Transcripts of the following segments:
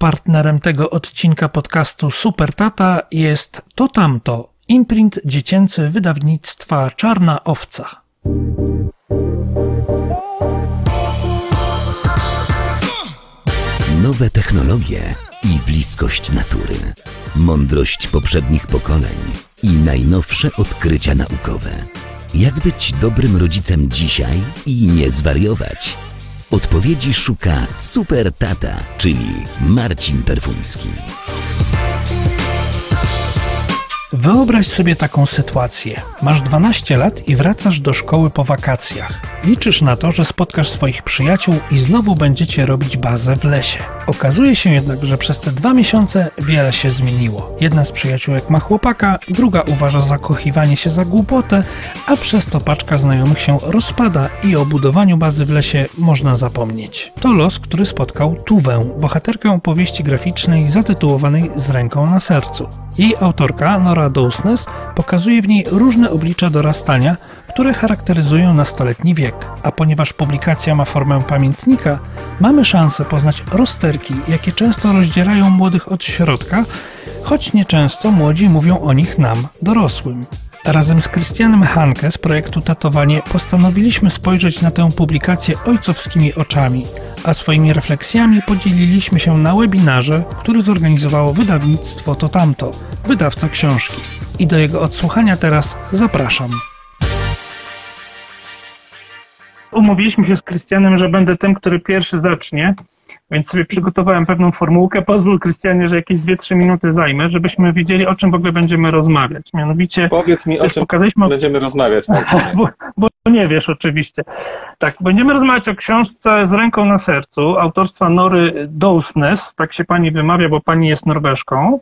Partnerem tego odcinka podcastu Super Tata jest To Tamto, imprint dziecięcy wydawnictwa Czarna Owca. Nowe technologie i bliskość natury, mądrość poprzednich pokoleń i najnowsze odkrycia naukowe. Jak być dobrym rodzicem dzisiaj i nie zwariować? Odpowiedzi szuka Super Tata, czyli Marcin Perfuński. Wyobraź sobie taką sytuację. Masz 12 lat i wracasz do szkoły po wakacjach. Liczysz na to, że spotkasz swoich przyjaciół i znowu będziecie robić bazę w lesie. Okazuje się jednak, że przez te 2 miesiące wiele się zmieniło. Jedna z przyjaciółek ma chłopaka, druga uważa zakochiwanie się za głupotę, a przez to paczka znajomych się rozpada i o budowaniu bazy w lesie można zapomnieć. To los, który spotkał Tuwę, bohaterkę opowieści graficznej zatytułowanej Z ręką na sercu. Jej autorka, Nora Dowsness, pokazuje w niej różne oblicza dorastania, które charakteryzują nastoletni wiek. A ponieważ publikacja ma formę pamiętnika, mamy szansę poznać rozterki, jakie często rozdzierają młodych od środka, choć nieczęsto młodzi mówią o nich nam, dorosłym. Razem z Christianem Hanke z projektu Tatowanie postanowiliśmy spojrzeć na tę publikację ojcowskimi oczami, a swoimi refleksjami podzieliliśmy się na webinarze, który zorganizowało wydawnictwo To Tamto, wydawca książki. I do jego odsłuchania teraz zapraszam. Umówiliśmy się z Christianem, że będę tym, który pierwszy zacznie, więc sobie przygotowałem pewną formułkę. Pozwól, Christianie, że jakieś 2-3 minuty zajmę, żebyśmy wiedzieli, o czym w ogóle będziemy rozmawiać. Mianowicie... Powiedz mi, o czym będziemy rozmawiać, Marcinie. Bo nie wiesz oczywiście. Tak, będziemy rozmawiać o książce Z ręką na sercu, autorstwa Nory Dowsness, tak się pani wymawia, bo pani jest Norweżką.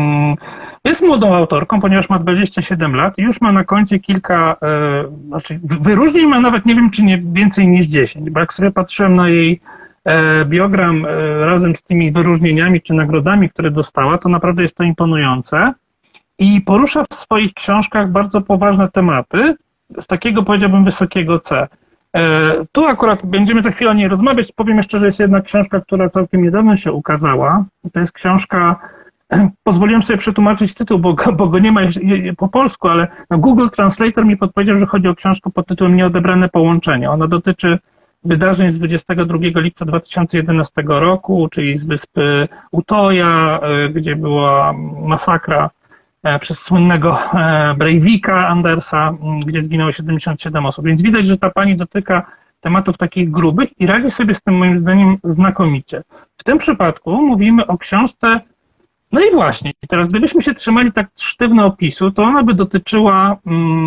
Jest młodą autorką, ponieważ ma 27 lat i już ma na koncie kilka, wyróżnień ma nawet, nie wiem, czy nie więcej niż 10, bo jak sobie patrzyłem na jej biogram razem z tymi wyróżnieniami czy nagrodami, które dostała, to naprawdę jest to imponujące i porusza w swoich książkach bardzo poważne tematy z takiego, powiedziałbym, wysokiego C. Tu akurat będziemy za chwilę o niej rozmawiać. Powiem jeszcze, że jest jedna książka, która całkiem niedawno się ukazała. To jest książka, pozwoliłem sobie przetłumaczyć tytuł, bo go nie ma po polsku, ale Google Translator mi podpowiedział, że chodzi o książkę pod tytułem Nieodebrane połączenie. Ona dotyczy wydarzeń z 22 lipca 2011 roku, czyli z wyspy Utoja, gdzie była masakra przez słynnego Breivika Andersa, gdzie zginęło 77 osób. Więc widać, że ta pani dotyka tematów takich grubych i radzi sobie z tym, moim zdaniem, znakomicie. W tym przypadku mówimy o książce, no i właśnie, teraz gdybyśmy się trzymali tak sztywno opisu, to ona by dotyczyła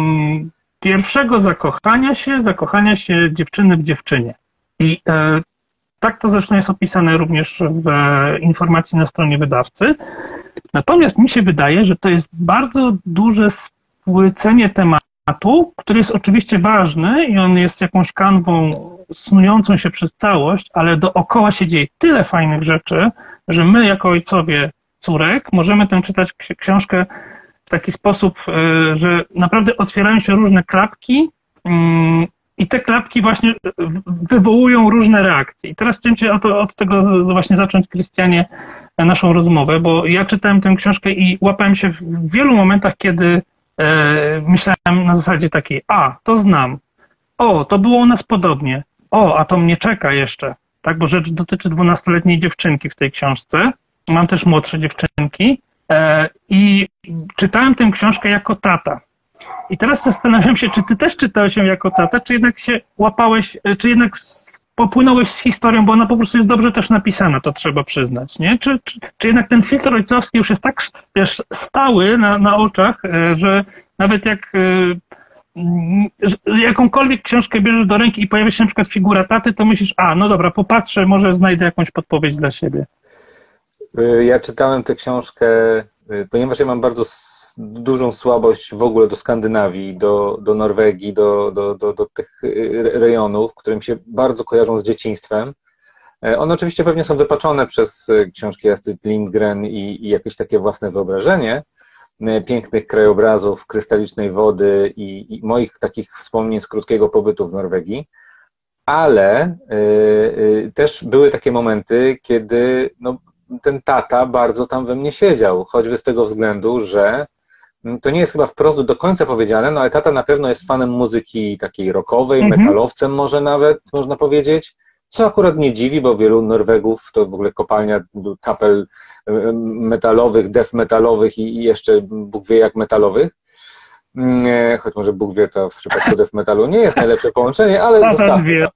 pierwszego zakochania się dziewczyny w dziewczynie. I tak to zresztą jest opisane również w informacji na stronie wydawcy. Natomiast mi się wydaje, że to jest bardzo duże spłycenie tematu, który jest oczywiście ważny i on jest jakąś kanwą snującą się przez całość, ale dookoła się dzieje tyle fajnych rzeczy, że my jako ojcowie córek możemy tę czytać książkę w taki sposób, że naprawdę otwierają się różne klapki i te klapki właśnie wywołują różne reakcje. I teraz chciałem Cię od tego właśnie zacząć, Christianie, naszą rozmowę, bo ja czytałem tę książkę i łapałem się w wielu momentach, kiedy myślałem na zasadzie takiej: to znam, to było u nas podobnie, a to mnie czeka jeszcze, tak, bo rzecz dotyczy 12-letniej dziewczynki w tej książce, mam też młodsze dziewczynki i czytałem tę książkę jako tata. I teraz zastanawiam się, czy ty też czytałeś ją jako tata, czy jednak się łapałeś, czy jednak popłynąłeś z historią, bo ona po prostu jest dobrze też napisana, to trzeba przyznać, nie? Czy jednak ten filtr ojcowski już jest tak, wiesz, stały na oczach, że nawet jak jakąkolwiek książkę bierzesz do ręki i pojawia się na przykład figura taty, to myślisz: no dobra, popatrzę, może znajdę jakąś podpowiedź dla siebie. Ja czytałem tę książkę, ponieważ ja mam bardzo dużą słabość w ogóle do Skandynawii, do Norwegii, do tych rejonów, które mi się bardzo kojarzą z dzieciństwem. One oczywiście pewnie są wypaczone przez książki Astrid Lindgren i jakieś takie własne wyobrażenie pięknych krajobrazów, krystalicznej wody i moich takich wspomnień z krótkiego pobytu w Norwegii. Ale też były takie momenty, kiedy ten tata bardzo tam we mnie siedział, choćby z tego względu, że to nie jest chyba wprost do końca powiedziane, no ale tata na pewno jest fanem muzyki takiej rockowej, metalowcem może nawet, można powiedzieć, co akurat mnie dziwi, bo wielu Norwegów to w ogóle kopalnia kapel metalowych, death metalowych i jeszcze Bóg wie jak metalowych. Choć może Bóg wie, to w przypadku death metalu nie jest najlepsze połączenie, ale zostawmy.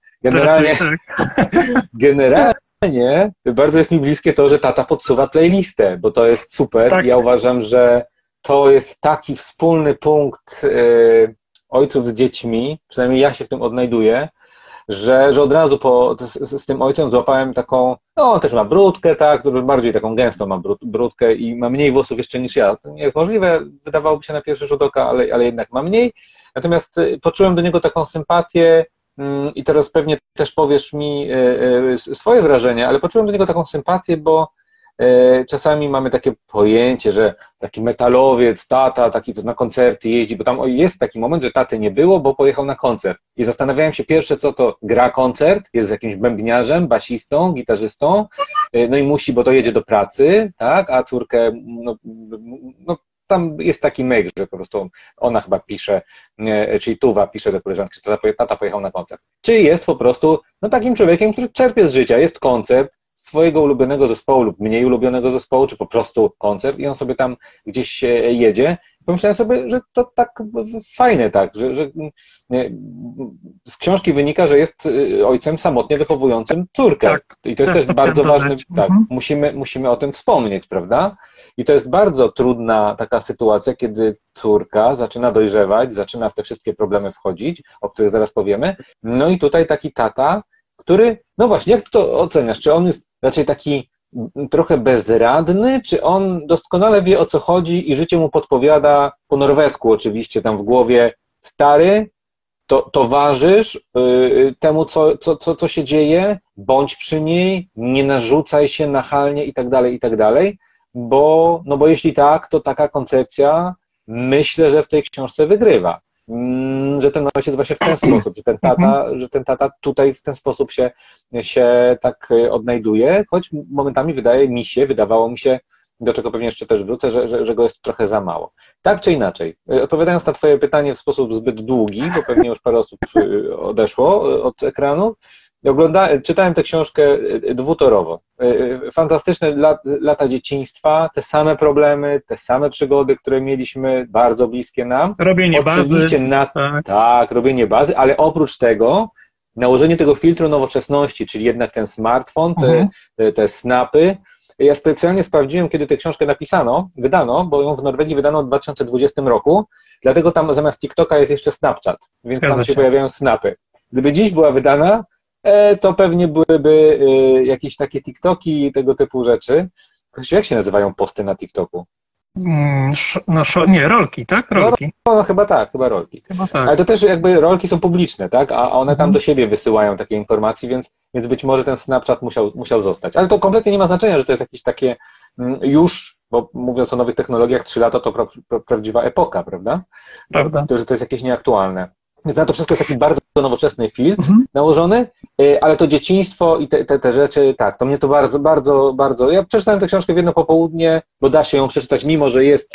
Generalnie bardzo jest mi bliskie to, że tata podsuwa playlistę, bo to jest super. Tak. Ja uważam, że to jest taki wspólny punkt ojców z dziećmi, przynajmniej ja się w tym odnajduję, że od razu z tym ojcem złapałem taką, no on też ma brudkę, tak, bardziej taką gęstą ma brudkę i ma mniej włosów jeszcze niż ja. To nie jest możliwe, wydawałoby się na pierwszy rzut oka, ale jednak ma mniej. Natomiast poczułem do niego taką sympatię i teraz pewnie też powiesz mi swoje wrażenie, ale poczułem do niego taką sympatię, bo czasami mamy takie pojęcie, że taki metalowiec, tata, taki co na koncerty jeździ, bo tam jest taki moment, że taty nie było, bo pojechał na koncert. I zastanawiałem się pierwsze, co to gra koncert, jest z jakimś bębniarzem, basistą, gitarzystą, no i musi, bo to jedzie do pracy, tak, a córkę, no tam jest taki myk, że po prostu ona chyba pisze, czyli Tuwa pisze do koleżanki, że tata pojechał na koncert. Czy jest po prostu takim człowiekiem, który czerpie z życia, jest koncert, swojego ulubionego zespołu lub mniej ulubionego zespołu, czy po prostu koncert i on sobie tam gdzieś jedzie. Pomyślałem sobie, że to tak fajne, tak, że z książki wynika, że jest ojcem samotnie wychowującym córkę. Tak, i to jest też bardzo ważne, tak, musimy o tym wspomnieć, prawda? I to jest bardzo trudna taka sytuacja, kiedy córka zaczyna dojrzewać, zaczyna w te wszystkie problemy wchodzić, o których zaraz powiemy. No i tutaj taki tata, który, no właśnie, jak to oceniasz? Czy on jest raczej taki trochę bezradny, czy on doskonale wie, o co chodzi i życie mu podpowiada, po norwesku oczywiście, tam w głowie, stary, towarzysz temu, co się dzieje, bądź przy niej, nie narzucaj się nachalnie i tak dalej, bo jeśli tak, to taka koncepcja myślę, że w tej książce wygrywa. Że ten ojciec właśnie w ten sposób, że ten tata tutaj w ten sposób się tak odnajduje, choć momentami wydawało mi się, do czego pewnie jeszcze też wrócę, że go jest trochę za mało. Tak czy inaczej, odpowiadając na twoje pytanie w sposób zbyt długi, bo pewnie już parę osób odeszło od ekranu, czytałem tę książkę dwutorowo. Fantastyczne lata dzieciństwa, te same problemy, te same przygody, które mieliśmy, bardzo bliskie nam. Robienie bazy. Tak, robienie bazy, ale oprócz tego nałożenie tego filtru nowoczesności, czyli jednak ten smartfon, te snapy. Ja specjalnie sprawdziłem, kiedy tę książkę wydano, bo ją w Norwegii wydano w 2020 roku, dlatego tam zamiast TikToka jest jeszcze Snapchat, więc tam się pojawiają snapy. Gdyby dziś była wydana, to pewnie byłyby jakieś takie TikToki i tego typu rzeczy. Jak się nazywają posty na TikToku? Nie, rolki, tak? Rolki. No chyba tak, chyba rolki. Ale to też jakby rolki są publiczne, tak? A one tam do siebie wysyłają takie informacje, więc być może ten Snapchat musiał zostać. Ale to kompletnie nie ma znaczenia, że to jest jakieś takie już, bo mówiąc o nowych technologiach, 3 lata to prawdziwa epoka, prawda? Prawda. Że to jest jakieś nieaktualne. Więc na to wszystko jest taki bardzo nowoczesny filtr nałożony, ale to dzieciństwo i te rzeczy, tak, to mnie to bardzo... Ja przeczytałem tę książkę w jedno popołudnie, bo da się ją przeczytać, mimo że jest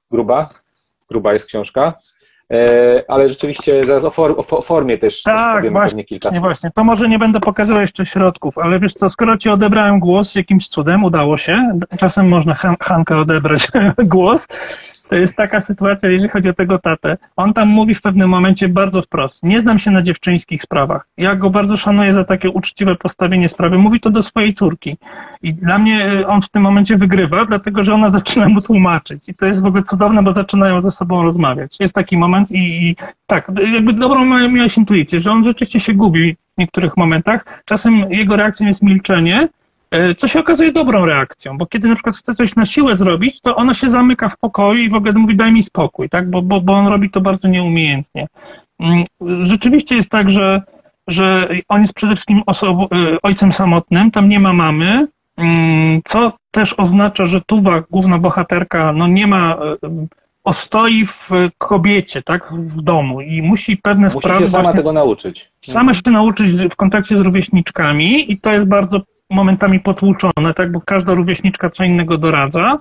gruba jest książka, ale rzeczywiście zaraz o formie też powiemy pewnie kilka słów. Właśnie, to może nie będę pokazywał jeszcze środków, ale wiesz co, skoro ci odebrałem głos jakimś cudem, udało się, czasem można Hanka odebrać głos, to jest taka sytuacja, jeżeli chodzi o tego tatę. On tam mówi w pewnym momencie bardzo wprost, nie znam się na dziewczyńskich sprawach. Ja go bardzo szanuję za takie uczciwe postawienie sprawy. Mówi to do swojej córki. I dla mnie on w tym momencie wygrywa, dlatego że ona zaczyna mu tłumaczyć. I to jest w ogóle cudowne, bo zaczynają ze sobą rozmawiać. Jest taki moment i tak, jakby dobrą miałeś intuicję, że on rzeczywiście się gubi w niektórych momentach. Czasem jego reakcją jest milczenie, co się okazuje dobrą reakcją, bo kiedy na przykład chce coś na siłę zrobić, to ona się zamyka w pokoju i w ogóle mówi daj mi spokój, tak? Bo on robi to bardzo nieumiejętnie. Rzeczywiście jest tak, że on jest przede wszystkim ojcem samotnym, tam nie ma mamy, co też oznacza, że Tuwa, główna bohaterka, no nie ma ostoi w kobiecie, tak, w domu i musi sprawy... Musi się sama tego nauczyć. Sama się nauczyć w kontakcie z rówieśniczkami i to jest bardzo momentami potłuczone, tak, bo każda rówieśniczka co innego doradza,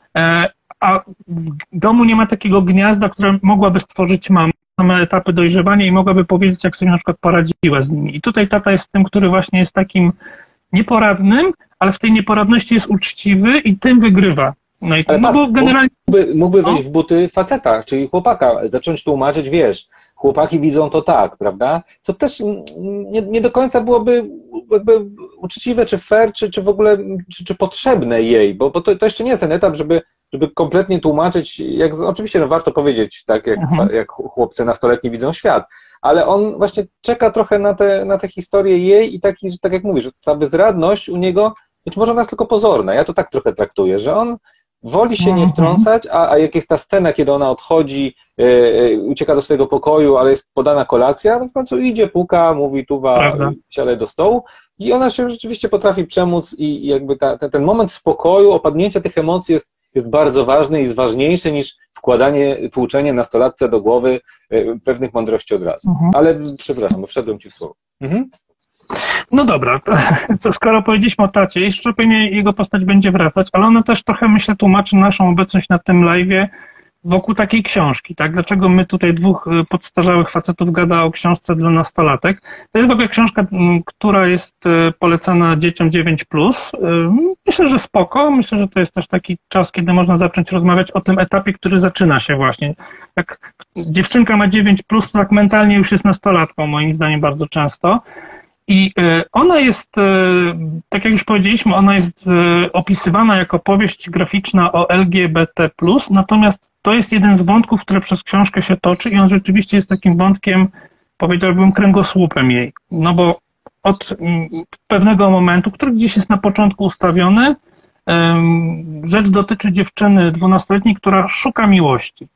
a w domu nie ma takiego gniazda, które mogłaby stworzyć mama, same etapy dojrzewania i mogłaby powiedzieć, jak sobie na przykład poradziła z nimi. I tutaj tata jest tym, który właśnie jest takim nieporadnym, ale w tej nieporadności jest uczciwy i tym wygrywa. No i Ale no patrz, bo generalnie... mógłby wejść w buty faceta, czyli chłopaka, zacząć tłumaczyć, wiesz, chłopaki widzą to tak, prawda? Co też nie do końca byłoby jakby uczciwe, czy fair, czy w ogóle, czy potrzebne jej, bo to jeszcze nie jest ten etap, żeby kompletnie tłumaczyć, oczywiście no warto powiedzieć, tak jak chłopcy nastoletni widzą świat, ale on właśnie czeka trochę na te historie jej i taki, że tak jak mówisz, ta bezradność u niego, być może ona jest tylko pozorna, ja to tak trochę traktuję, że on woli się nie wtrącać, a jak jest ta scena, kiedy ona odchodzi, ucieka do swojego pokoju, ale jest podana kolacja, no w końcu idzie, puka, mówi tuwa, siadaj do stołu i ona się rzeczywiście potrafi przemóc i jakby ten moment spokoju, opadnięcia tych emocji jest bardzo ważny i jest ważniejszy niż tłuczenie nastolatce do głowy pewnych mądrości od razu. Ale przepraszam, bo wszedłem ci w słowo. No dobra, to skoro powiedzieliśmy o tacie, jeszcze pewnie jego postać będzie wracać, ale ona też trochę, myślę, tłumaczy naszą obecność na tym live'ie wokół takiej książki, tak? Dlaczego my tutaj dwóch podstarzałych facetów gada o książce dla nastolatek? To jest w ogóle książka, która jest polecana dzieciom 9+. Myślę, że spoko. Myślę, że to jest też taki czas, kiedy można zacząć rozmawiać o tym etapie, który zaczyna się właśnie. Jak dziewczynka ma 9+, to tak mentalnie już jest nastolatką, moim zdaniem bardzo często. I ona jest, tak jak już powiedzieliśmy, ona jest opisywana jako powieść graficzna o LGBT+, natomiast to jest jeden z wątków, który przez książkę się toczy i on rzeczywiście jest takim wątkiem, powiedziałbym, kręgosłupem jej. No bo od pewnego momentu, który gdzieś jest na początku ustawiony, rzecz dotyczy dziewczyny 12-letniej, która szuka miłości.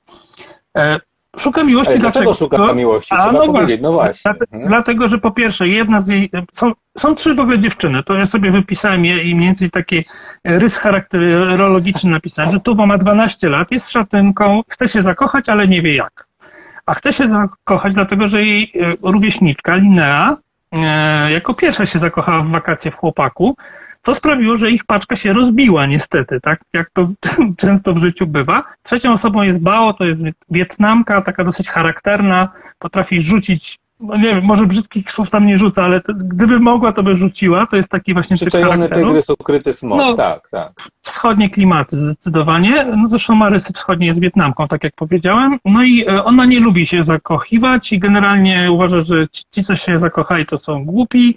Szuka miłości. Ale dlaczego szuka miłości? Trzeba powiedzieć, no właśnie. Dlatego, że po pierwsze, jedna z jej... Są trzy w ogóle dziewczyny, to ja sobie wypisałem je i mniej więcej taki rys charakterologiczny napisałem, że Tuwa ma 12 lat, jest szatynką, chce się zakochać, ale nie wie jak. A chce się zakochać, dlatego że jej rówieśniczka Linnea jako pierwsza się zakochała w wakacje w chłopaku, co sprawiło, że ich paczka się rozbiła niestety, tak jak to często w życiu bywa. Trzecią osobą jest Bao, to jest Wietnamka, taka dosyć charakterna, potrafi rzucić, no nie wiem, może brzydkich słów tam nie rzuca, ale gdyby mogła, to by rzuciła, to jest taki właśnie typ charakteru. Tygrys, ukryty smok, no, tak. Wschodnie klimaty zdecydowanie, no zresztą ma rysy wschodnie, jest Wietnamką, tak jak powiedziałem, no i ona nie lubi się zakochiwać i generalnie uważa, że ci, co się zakochali, to są głupi.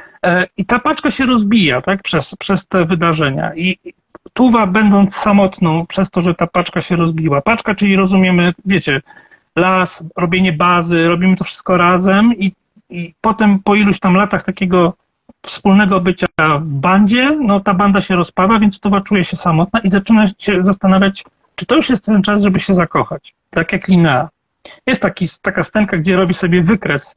I ta paczka się rozbija, tak, przez te wydarzenia. I Tuwa, będąc samotną, przez to, że ta paczka się rozbiła. Paczka, czyli rozumiemy, wiecie, las, robienie bazy, robimy to wszystko razem i potem po iluś tam latach takiego wspólnego bycia w bandzie, no ta banda się rozpada, więc Tuwa czuje się samotna i zaczyna się zastanawiać, czy to już jest ten czas, żeby się zakochać. Tak jak Linnea. Jest taka scenka, gdzie robi sobie wykres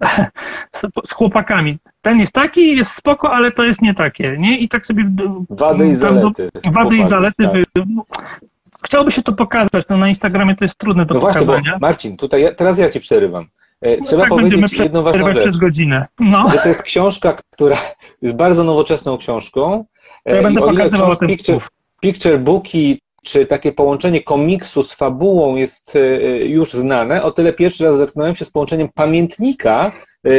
z chłopakami. Ten jest taki, jest spoko, ale to jest nie takie, nie? I tak sobie... Wady i zalety. Wady i zalety. Tak. Chciałoby się to pokazać, no na Instagramie to jest trudne do pokazania. Właśnie, bo Marcin, teraz ja ci przerywam. Trzeba tak powiedzieć jedną ważną rzecz. Przez godzinę. No. Że to jest książka, która jest bardzo nowoczesną książką. To ja będę pokazywał ten picture booki, czy takie połączenie komiksu z fabułą jest już znane, o tyle pierwszy raz zetknąłem się z połączeniem pamiętnika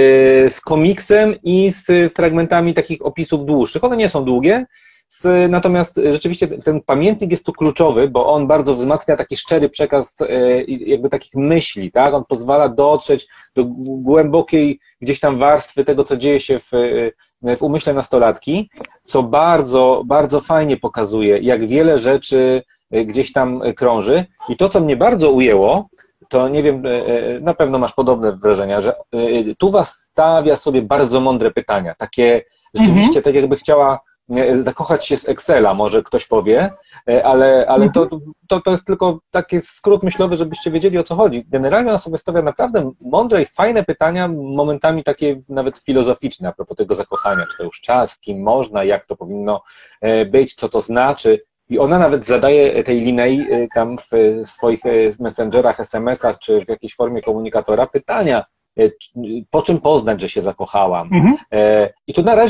z komiksem i z fragmentami takich opisów dłuższych. One nie są długie, natomiast rzeczywiście ten pamiętnik jest tu kluczowy, bo on bardzo wzmacnia taki szczery przekaz jakby takich myśli, tak? On pozwala dotrzeć do głębokiej gdzieś tam warstwy tego, co dzieje się w umyśle nastolatki, co bardzo, bardzo fajnie pokazuje, jak wiele rzeczy gdzieś tam krąży. I to, co mnie bardzo ujęło, to nie wiem, na pewno masz podobne wrażenia, że Tuwa stawia sobie bardzo mądre pytania, takie rzeczywiście, tak jakby chciała zakochać się z Excela, może ktoś powie, ale to jest tylko taki skrót myślowy, żebyście wiedzieli, o co chodzi. Generalnie ona sobie stawia naprawdę mądre i fajne pytania, momentami takie nawet filozoficzne a propos tego zakochania, czy to już czas, kim można, jak to powinno być, co to znaczy. I ona nawet zadaje tej Linnei tam w swoich messengerach, SMS-ach, czy w jakiejś formie komunikatora pytania, po czym poznać, że się zakochałam. I tu na razie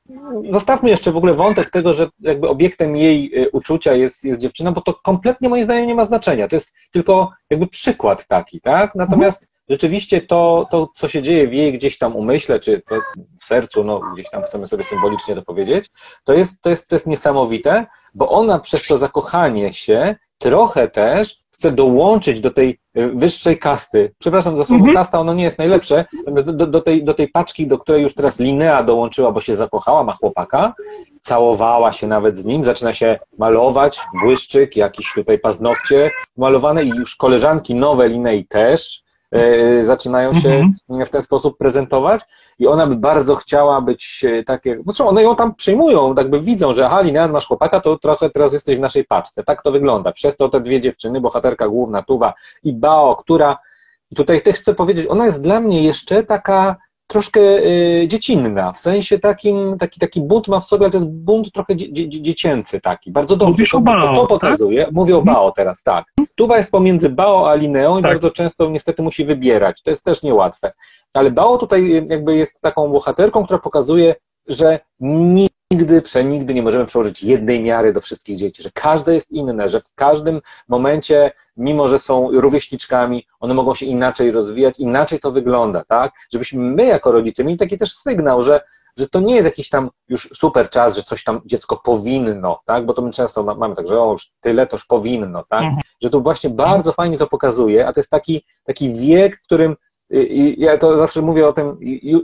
zostawmy jeszcze w ogóle wątek tego, że jakby obiektem jej uczucia jest dziewczyna, bo to kompletnie moim zdaniem nie ma znaczenia. To jest tylko jakby przykład taki, tak? Natomiast rzeczywiście to, co się dzieje w jej gdzieś tam umyśle, czy w sercu, no gdzieś tam chcemy sobie symbolicznie to powiedzieć, to jest niesamowite, bo ona przez to zakochanie się trochę też chce dołączyć do tej wyższej kasty. Przepraszam za słowo kasta, ono nie jest najlepsze, do tej paczki, do której już teraz Linnea dołączyła, bo się zakochała, ma chłopaka, całowała się nawet z nim, zaczyna się malować, błyszczyk, jakieś tutaj paznokcie malowane i już koleżanki nowe Linnei też zaczynają się w ten sposób prezentować i ona by bardzo chciała być takie, zresztą one ją tam przyjmują, jakby widzą, że aha, Linnea, masz chłopaka, to trochę teraz jesteś w naszej paczce. Tak to wygląda. Przez to te dwie dziewczyny, bohaterka główna Tuwa i Bao, która, tutaj też chcę powiedzieć, ona jest dla mnie jeszcze taka troszkę dziecinna, w sensie taki bunt ma w sobie, ale to jest bunt trochę dziecięcy taki, bardzo dobrze. Mówisz o Bao, to pokazuje, tak? Mówię o Bao teraz, tak. Tuwa jest pomiędzy Bao a Linneą i tak. bardzo często niestety musi wybierać, to jest też niełatwe. Ale Bao tutaj jakby jest taką bohaterką, która pokazuje, że przenigdy nie możemy przełożyć jednej miary do wszystkich dzieci, że każde jest inne, że w każdym momencie, mimo że są rówieśniczkami, one mogą się inaczej rozwijać, inaczej to wygląda, tak? Żebyśmy my jako rodzice mieli taki też sygnał, że to nie jest jakiś tam już super czas, że coś tam dziecko powinno, tak? Bo to my często mamy tak, że już tyle, to już powinno, tak? Że tu właśnie bardzo fajnie to pokazuje, a to jest taki wiek, w którym ja to zawsze mówię o tym,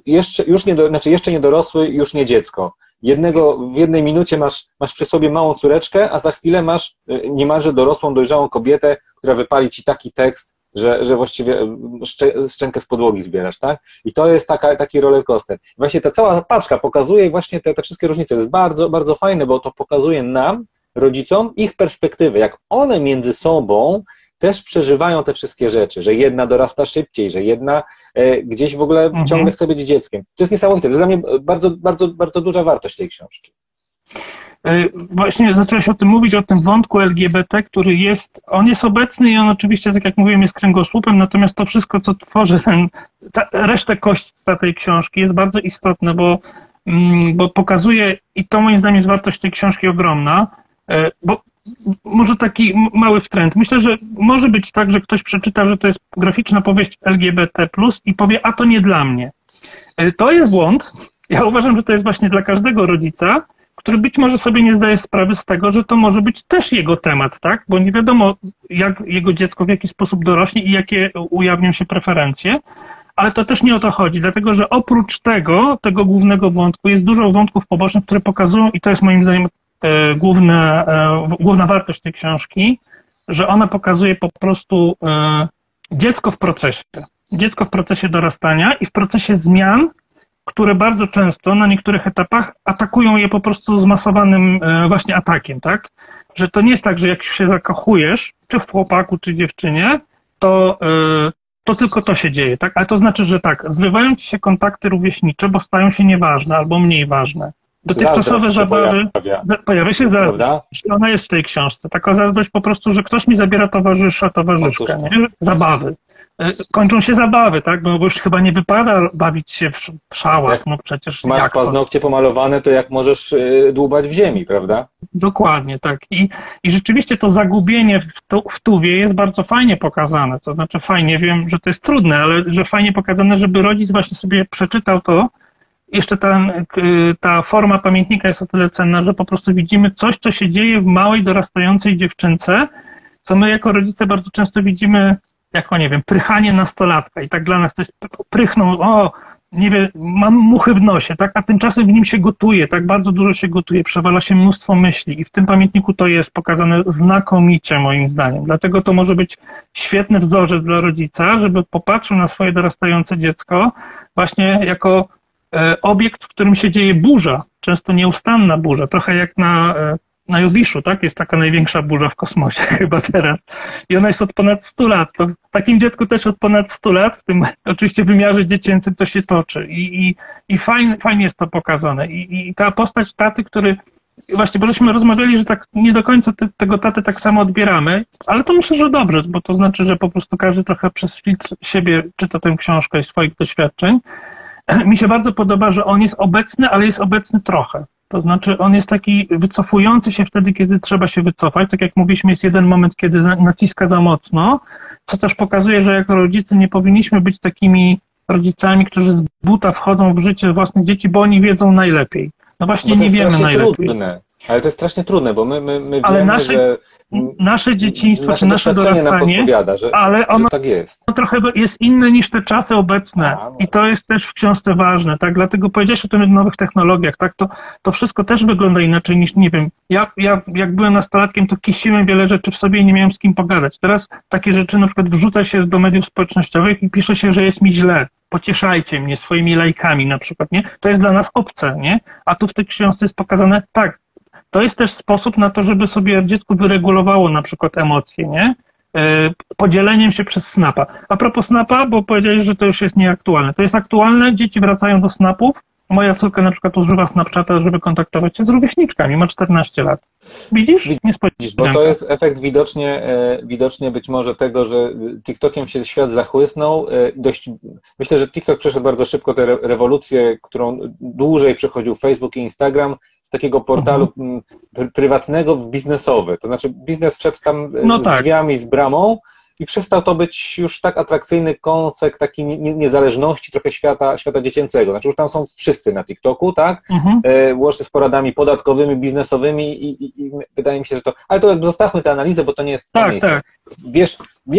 jeszcze nie dorosły, już nie dziecko. W jednej minucie masz przy sobie małą córeczkę, a za chwilę masz niemalże dorosłą, dojrzałą kobietę, która wypali ci taki tekst, że właściwie szczękę z podłogi zbierasz, tak? I to jest taki roller coaster. Właśnie ta cała paczka pokazuje właśnie te wszystkie różnice. To jest bardzo, bardzo fajne, bo to pokazuje nam, rodzicom, ich perspektywy, jak one między sobą też przeżywają te wszystkie rzeczy, że jedna dorasta szybciej, że jedna gdzieś w ogóle ciągle chce być dzieckiem. To jest niesamowite. To jest dla mnie bardzo, bardzo, bardzo duża wartość tej książki. Właśnie zacząłeś o tym mówić, o tym wątku LGBT, który jest obecny i on oczywiście, tak jak mówiłem, jest kręgosłupem, natomiast to wszystko, co tworzy resztę kośćca tej książki jest bardzo istotne, bo pokazuje, i to moim zdaniem jest wartość tej książki ogromna, bo może taki mały wtręt. Myślę, że może być tak, że ktoś przeczyta, że to jest graficzna powieść LGBT+, i powie, a to nie dla mnie. To jest błąd. Ja uważam, że to jest właśnie dla każdego rodzica, który być może sobie nie zdaje sprawy z tego, że to może być też jego temat, tak? Bo nie wiadomo, jak jego dziecko w jaki sposób dorośnie i jakie ujawnią się preferencje, ale to też nie o to chodzi, dlatego że oprócz tego głównego wątku jest dużo wątków pobocznych, które pokazują, i to jest moim zdaniem główna wartość tej książki, że ona pokazuje po prostu dziecko w procesie dorastania i w procesie zmian, które bardzo często na niektórych etapach atakują je po prostu zmasowanym właśnie atakiem, tak? Że to nie jest tak, że jak się zakochujesz, czy w chłopaku, czy dziewczynie, to tylko to się dzieje, tak? Ale to znaczy, że tak, zrywają ci się kontakty rówieśnicze, bo stają się nieważne albo mniej ważne. Dotychczasowe zabawy, pojawia się zazdrość. Ona jest w tej książce. Taka zazdrość po prostu, że ktoś mi zabiera towarzyszkę, nie? Zabawy. Kończą się zabawy, tak? Bo już chyba nie wypada bawić się w szałas, no przecież. Masz paznokcie pomalowane, to jak możesz dłubać w ziemi, prawda? Dokładnie, tak. I rzeczywiście to zagubienie w Tuwie jest bardzo fajnie pokazane. To znaczy fajnie, wiem, że to jest trudne, ale że fajnie pokazane, żeby rodzic właśnie sobie przeczytał to. Jeszcze ta forma pamiętnika jest o tyle cenna, że po prostu widzimy coś, co się dzieje w małej, dorastającej dziewczynce, co my jako rodzice bardzo często widzimy jako, nie wiem, prychanie nastolatka i tak dla nas to jest prychnął, nie wiem, mam muchy w nosie, tak, a tymczasem w nim się gotuje, tak, bardzo dużo się gotuje, przewala się mnóstwo myśli i w tym pamiętniku to jest pokazane znakomicie moim zdaniem, dlatego to może być świetny wzorzec dla rodzica, żeby popatrzył na swoje dorastające dziecko właśnie jako obiekt, w którym się dzieje burza, często nieustanna burza, trochę jak na Jowiszu, tak? Jest taka największa burza w kosmosie chyba teraz i ona jest od ponad 100 lat. To w takim dziecku też od ponad 100 lat, w tym oczywiście wymiarze dziecięcym to się toczy i fajnie jest to pokazane. I ta postać taty, który właśnie, bo żeśmy rozmawiali, że tak nie do końca tego taty tak samo odbieramy, ale to myślę, że dobrze, bo to znaczy, że po prostu każdy trochę przez filtr siebie czyta tę książkę i swoich doświadczeń. mi się bardzo podoba, że on jest obecny, ale jest obecny trochę. To znaczy on jest taki wycofujący się wtedy, kiedy trzeba się wycofać. Tak jak mówiliśmy, jest jeden moment, kiedy naciska za mocno, co też pokazuje, że jako rodzice nie powinniśmy być takimi rodzicami, którzy z buta wchodzą w życie własnych dzieci, bo oni wiedzą najlepiej. No właśnie nie wiemy najlepiej. Trudne. Ale to jest strasznie trudne, bo my ale wiemy, że nasze dzieciństwo, czy nasze doświadczenie nam dorastanie, podpowiada, że tak jest. Ono trochę jest inne niż te czasy obecne i to jest też w książce ważne, tak? Dlatego powiedziałeś o tym nowych technologiach, tak? To wszystko też wygląda inaczej niż, nie wiem, ja jak byłem nastolatkiem, to kisiłem wiele rzeczy w sobie i nie miałem z kim pogadać. Teraz takie rzeczy na przykład wrzuca się do mediów społecznościowych i pisze się, że jest mi źle. Pocieszajcie mnie swoimi lajkami na przykład, nie? To jest dla nas obce, nie? A tu w tej książce jest pokazane, tak, to jest też sposób na to, żeby sobie dziecku wyregulowało na przykład emocje, nie? Podzieleniem się przez Snapa. A propos Snapa, bo powiedziałeś, że to już jest nieaktualne. To jest aktualne, dzieci wracają do Snapów. Moja córka na przykład używa Snapchata, żeby kontaktować się z rówieśniczkami, ma 14 lat. Widzisz? Bo to jest efekt widocznie być może tego, że TikTokiem się świat zachłysnął. Myślę, że TikTok przeszedł bardzo szybko tę rewolucję, którą dłużej przechodził Facebook i Instagram, z takiego portalu prywatnego w biznesowy. To znaczy biznes wszedł tam z drzwiami, z bramą i przestał to być już tak atrakcyjny kąsek takiej niezależności trochę świata dziecięcego. Znaczy już tam są wszyscy na TikToku, tak? Łącznie z poradami podatkowymi, biznesowymi i wydaje mi się, że to... Ale to jakby zostawmy tę analizę, bo to nie jest to miejsce. Tak. Wiesz,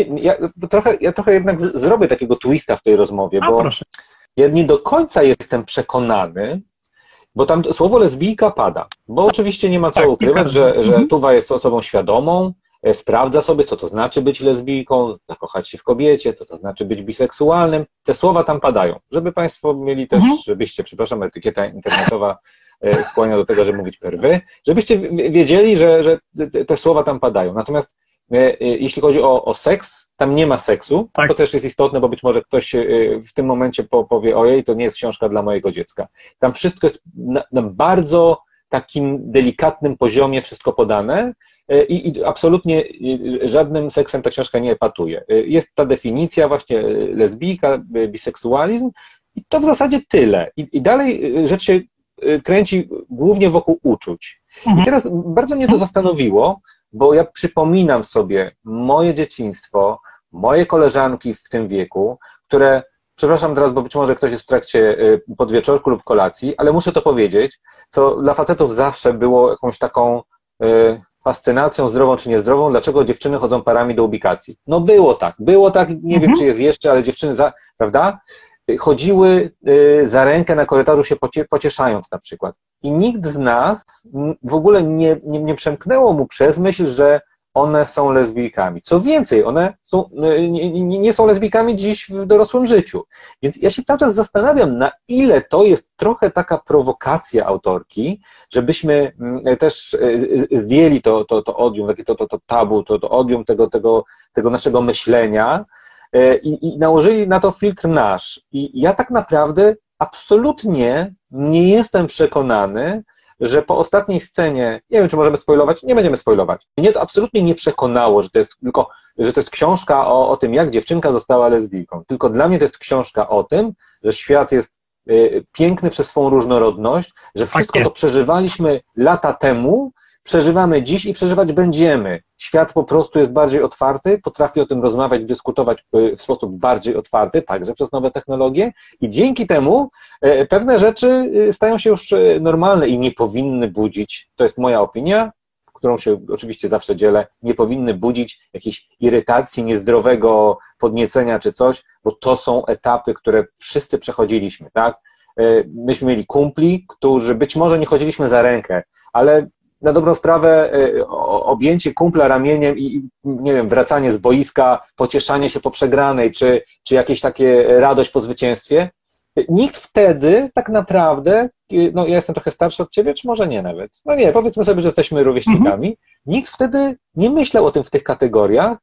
ja trochę jednak zrobię takiego twista w tej rozmowie, bo ja nie do końca jestem przekonany, bo tam słowo lesbijka pada. Bo oczywiście nie ma co ukrywać, że Tuwa jest osobą świadomą, sprawdza sobie, co to znaczy być lesbijką, zakochać się w kobiecie, co to znaczy być biseksualnym. Te słowa tam padają. Żeby Państwo mieli też, żebyście, przepraszam, etykieta internetowa skłania do tego, żeby mówić per wy, żebyście wiedzieli, że te słowa tam padają. Natomiast jeśli chodzi o seks, tam nie ma seksu. Tak. To też jest istotne, bo być może ktoś w tym momencie powie, ojej, to nie jest książka dla mojego dziecka. Tam wszystko jest na bardzo takim delikatnym poziomie wszystko podane i absolutnie żadnym seksem ta książka nie epatuje. Jest ta definicja właśnie lesbijka, biseksualizm i to w zasadzie tyle. I dalej rzecz się kręci głównie wokół uczuć. I teraz bardzo mnie to zastanowiło, bo ja przypominam sobie moje dzieciństwo, moje koleżanki w tym wieku, które, przepraszam teraz, bo być może ktoś jest w trakcie podwieczorku lub kolacji, ale muszę to powiedzieć, co dla facetów zawsze było jakąś taką fascynacją, zdrową czy niezdrową, dlaczego dziewczyny chodzą parami do ubikacji. No było tak, nie wiem czy jest jeszcze, ale dziewczyny, prawda, chodziły za rękę na korytarzu się pocieszając na przykład. I nikt z nas w ogóle nie przemknęło mu przez myśl, że one są lesbijkami. Co więcej, one nie są lesbijkami dziś w dorosłym życiu. Więc ja się cały czas zastanawiam, na ile to jest trochę taka prowokacja autorki, żebyśmy też zdjęli to odium, to tabu, to odium tego naszego myślenia i nałożyli na to filtr nasz. I ja tak naprawdę absolutnie nie jestem przekonany, że po ostatniej scenie, nie wiem, czy możemy spoilować, nie będziemy spoilować. Mnie to absolutnie nie przekonało, że to jest książka o tym, jak dziewczynka została lesbijką. Tylko dla mnie to jest książka o tym, że świat jest piękny przez swą różnorodność, że wszystko to przeżywaliśmy lata temu, przeżywamy dziś i przeżywać będziemy. Świat po prostu jest bardziej otwarty, potrafi o tym rozmawiać, dyskutować w sposób bardziej otwarty, także przez nowe technologie i dzięki temu pewne rzeczy stają się już normalne i nie powinny budzić, to jest moja opinia, którą się oczywiście zawsze dzielę, nie powinny budzić jakiejś irytacji, niezdrowego podniecenia czy coś, bo to są etapy, które wszyscy przechodziliśmy, tak? Myśmy mieli kumpli, którzy być może nie chodziliśmy za rękę, ale na dobrą sprawę objęcie kumpla ramieniem i nie wiem, wracanie z boiska, pocieszanie się po przegranej, czy jakieś takie radość po zwycięstwie. Nikt wtedy tak naprawdę, no ja jestem trochę starszy od ciebie, czy może nie nawet, no nie, powiedzmy sobie, że jesteśmy rówieśnikami, nikt wtedy nie myślał o tym w tych kategoriach,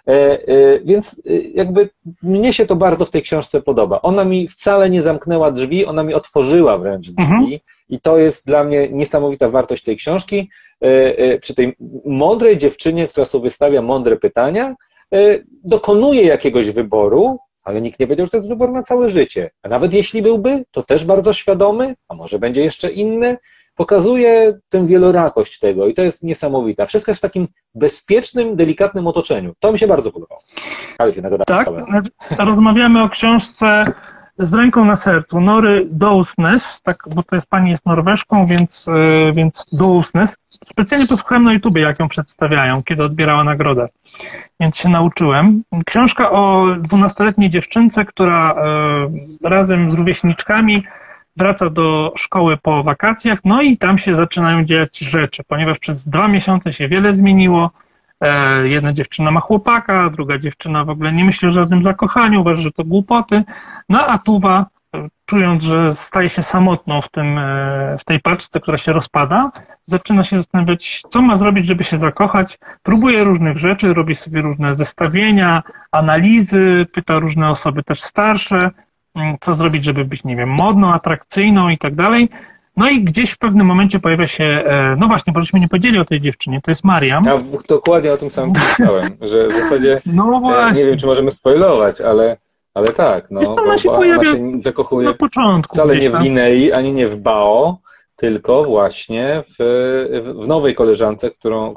więc jakby mnie się to bardzo w tej książce podoba. Ona mi wcale nie zamknęła drzwi, ona mi otworzyła wręcz drzwi i to jest dla mnie niesamowita wartość tej książki. Przy tej mądrej dziewczynie, która sobie stawia mądre pytania, dokonuje jakiegoś wyboru, ale nikt nie powiedział, że to jest wybór na całe życie. A nawet jeśli byłby, to też bardzo świadomy, a może będzie jeszcze inny. Pokazuje tę wielorakość tego i to jest niesamowite. Wszystko jest w takim bezpiecznym, delikatnym otoczeniu. To mi się bardzo podobało. Ale się tak, rozmawiamy o książce Z ręką na sercu, Nory Dousnes, tak, bo to jest pani jest Norweszką, więc Dousnes. Specjalnie posłuchałem na YouTubie, jak ją przedstawiają, kiedy odbierała nagrodę, więc się nauczyłem. Książka o 12-letniej dziewczynce, która razem z rówieśniczkami wraca do szkoły po wakacjach, no i tam się zaczynają dziać rzeczy, ponieważ przez 2 miesiące się wiele zmieniło. Jedna dziewczyna ma chłopaka, druga dziewczyna w ogóle nie myśli o żadnym zakochaniu, uważa, że to głupoty. No a Tuwa, czując, że staje się samotną w tej paczce, która się rozpada, zaczyna się zastanawiać, co ma zrobić, żeby się zakochać. Próbuje różnych rzeczy, robi sobie różne zestawienia, analizy, pyta różne osoby też starsze, co zrobić, żeby być, nie wiem, modną, atrakcyjną i tak dalej. No i gdzieś w pewnym momencie pojawia się, no właśnie, bo żeśmy nie powiedzieli o tej dziewczynie, to jest Mariam. Ja dokładnie o tym samym myślałem, że w zasadzie, no właśnie. Nie wiem, czy możemy spoilować, ale tak, no, co, ona się pojawia ona się zakochuje na początku, wcale nie w Linei, ani nie w Bao, tylko właśnie w nowej koleżance, którą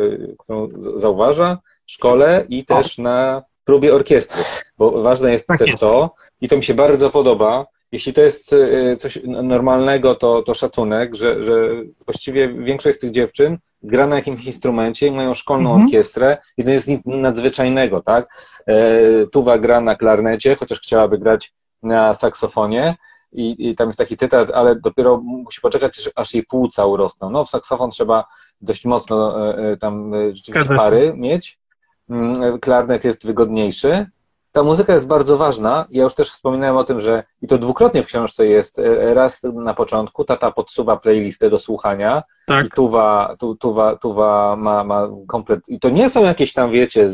zauważa w szkole i też na próbie orkiestry, bo ważne jest też to, i to mi się bardzo podoba. Jeśli to jest coś normalnego, to szacunek, że właściwie większość z tych dziewczyn gra na jakimś instrumencie i mają szkolną orkiestrę i to jest nic nadzwyczajnego, tak? Tuwa gra na klarnecie, chociaż chciałaby grać na saksofonie i tam jest taki cytat, ale dopiero musi poczekać, aż jej płuca urosną. No w saksofon trzeba dość mocno tam rzeczywiście pary mieć, klarnet jest wygodniejszy. Ta muzyka jest bardzo ważna. Ja już też wspominałem o tym, że i to dwukrotnie w książce jest. Raz na początku tata podsuwa playlistę do słuchania. Tak. I Tuwa ma komplet. I to nie są jakieś tam, wiecie,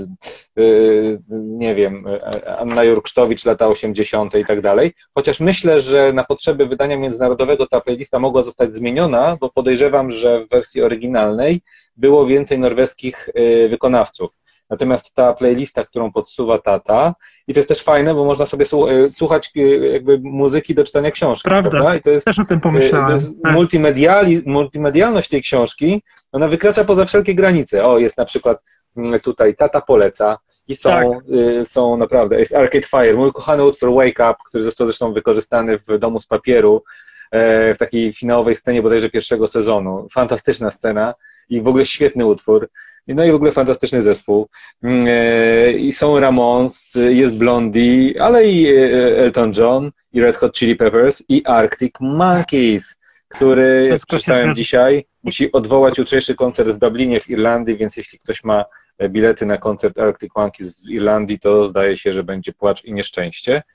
nie wiem, Anna Jurksztowicz, lata 80. i tak dalej. Chociaż myślę, że na potrzeby wydania międzynarodowego ta playlista mogła zostać zmieniona, bo podejrzewam, że w wersji oryginalnej było więcej norweskich wykonawców. Natomiast ta playlista, którą podsuwa tata, i to jest też fajne, bo można sobie słuchać jakby muzyki do czytania książki. Prawda? I to jest, też o tym pomyślałem. To jest multimedialność tej książki, ona wykracza poza wszelkie granice. O, jest na przykład tutaj tata poleca i są naprawdę, jest Arcade Fire, mój kochany utwór Wake Up, który został zresztą wykorzystany w Domu z papieru, w takiej finałowej scenie bodajże pierwszego sezonu. Fantastyczna scena i w ogóle świetny utwór. No i w ogóle fantastyczny zespół. I są Ramones, jest Blondie, ale i Elton John, i Red Hot Chili Peppers, i Arctic Monkeys, który, jak przeczytałem dzisiaj, musi odwołać jutrzejszy koncert w Dublinie w Irlandii, więc jeśli ktoś ma bilety na koncert Arctic Monkeys w Irlandii, to zdaje się, że będzie płacz i nieszczęście.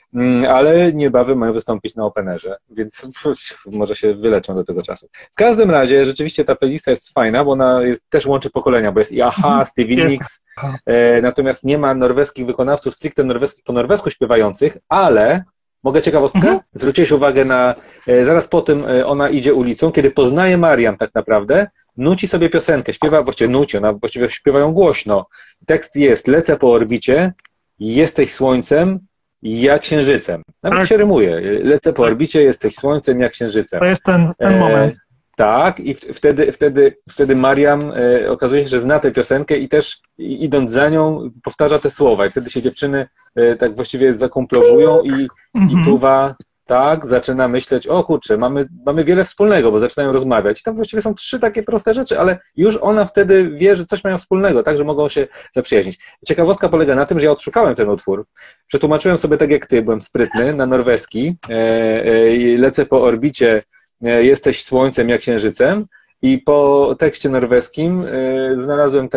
Ale niebawem mają wystąpić na Openerze, więc może się wyleczą do tego czasu. W każdym razie rzeczywiście ta playlista jest fajna, bo ona też łączy pokolenia, bo jest i Aha, Stevie Nicks, natomiast nie ma norweskich wykonawców stricte po norwesku śpiewających, ale mogę ciekawostkę? Zwróciłeś uwagę na, zaraz po tym ona idzie ulicą, kiedy poznaje Mariam tak naprawdę, nuci sobie piosenkę, śpiewa, właściwie śpiewają głośno. Tekst jest: lecę po orbicie, jesteś słońcem, ja księżycem. Nawet się rymuje. Lecę po orbicie, jesteś słońcem, ja księżycem. To jest ten moment. Tak, i wtedy Mariam okazuje się, że zna tę piosenkę i też idąc za nią powtarza te słowa. I wtedy się dziewczyny tak właściwie zakumplowują i Tuwa zaczyna myśleć, o kurczę, mamy wiele wspólnego, bo zaczynają rozmawiać. I tam właściwie są 3 takie proste rzeczy, ale już ona wtedy wie, że coś mają wspólnego, tak, że mogą się zaprzyjaźnić. Ciekawostka polega na tym, że ja odszukałem ten utwór, przetłumaczyłem sobie tak jak ty, byłem sprytny, na norweski, lecę po orbicie, jesteś słońcem, jak księżycem, i po tekście norweskim znalazłem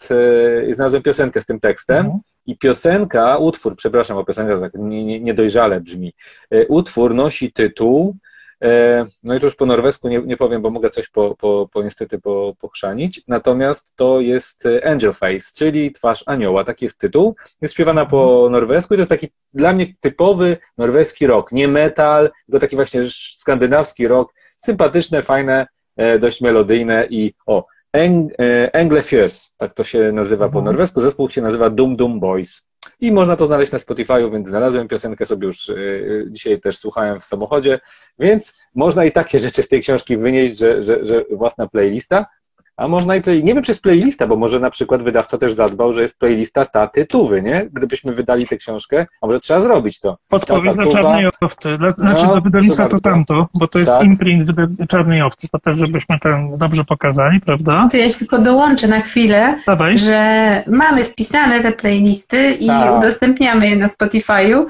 piosenkę z tym tekstem. I utwór, przepraszam, bo piosenka tak niedojrzale brzmi. Utwór nosi tytuł, no i to już po norwesku nie powiem, bo mogę coś niestety pochrzanić, natomiast to jest Angel Face, czyli twarz anioła, taki jest tytuł. Jest śpiewana po norwesku i to jest taki dla mnie typowy norweski rock, nie metal, tylko taki właśnie skandynawski rock, sympatyczne, fajne, dość melodyjne i Engle Fjøs, tak to się nazywa po norwesku, zespół się nazywa Dum Dum Boys. i można to znaleźć na Spotify'u, więc znalazłem piosenkę sobie już dzisiaj też słuchałem w samochodzie, więc można i takie rzeczy z tej książki wynieść, że własna playlista, a można i nie wiem, czy jest playlista, bo może na przykład wydawca też zadbał, że jest playlista taty Tuwy, nie? Gdybyśmy wydali tę książkę, a może trzeba zrobić to. Podpowiedź dla Czarnej Owcy, dla wydawnictwa to tamto, bo to jest imprint Czarnej Owcy, to też żebyśmy tam dobrze pokazali, prawda? To ja się tylko dołączę na chwilę, Dawaj. że mamy spisane te playlisty i udostępniamy je na Spotify'u,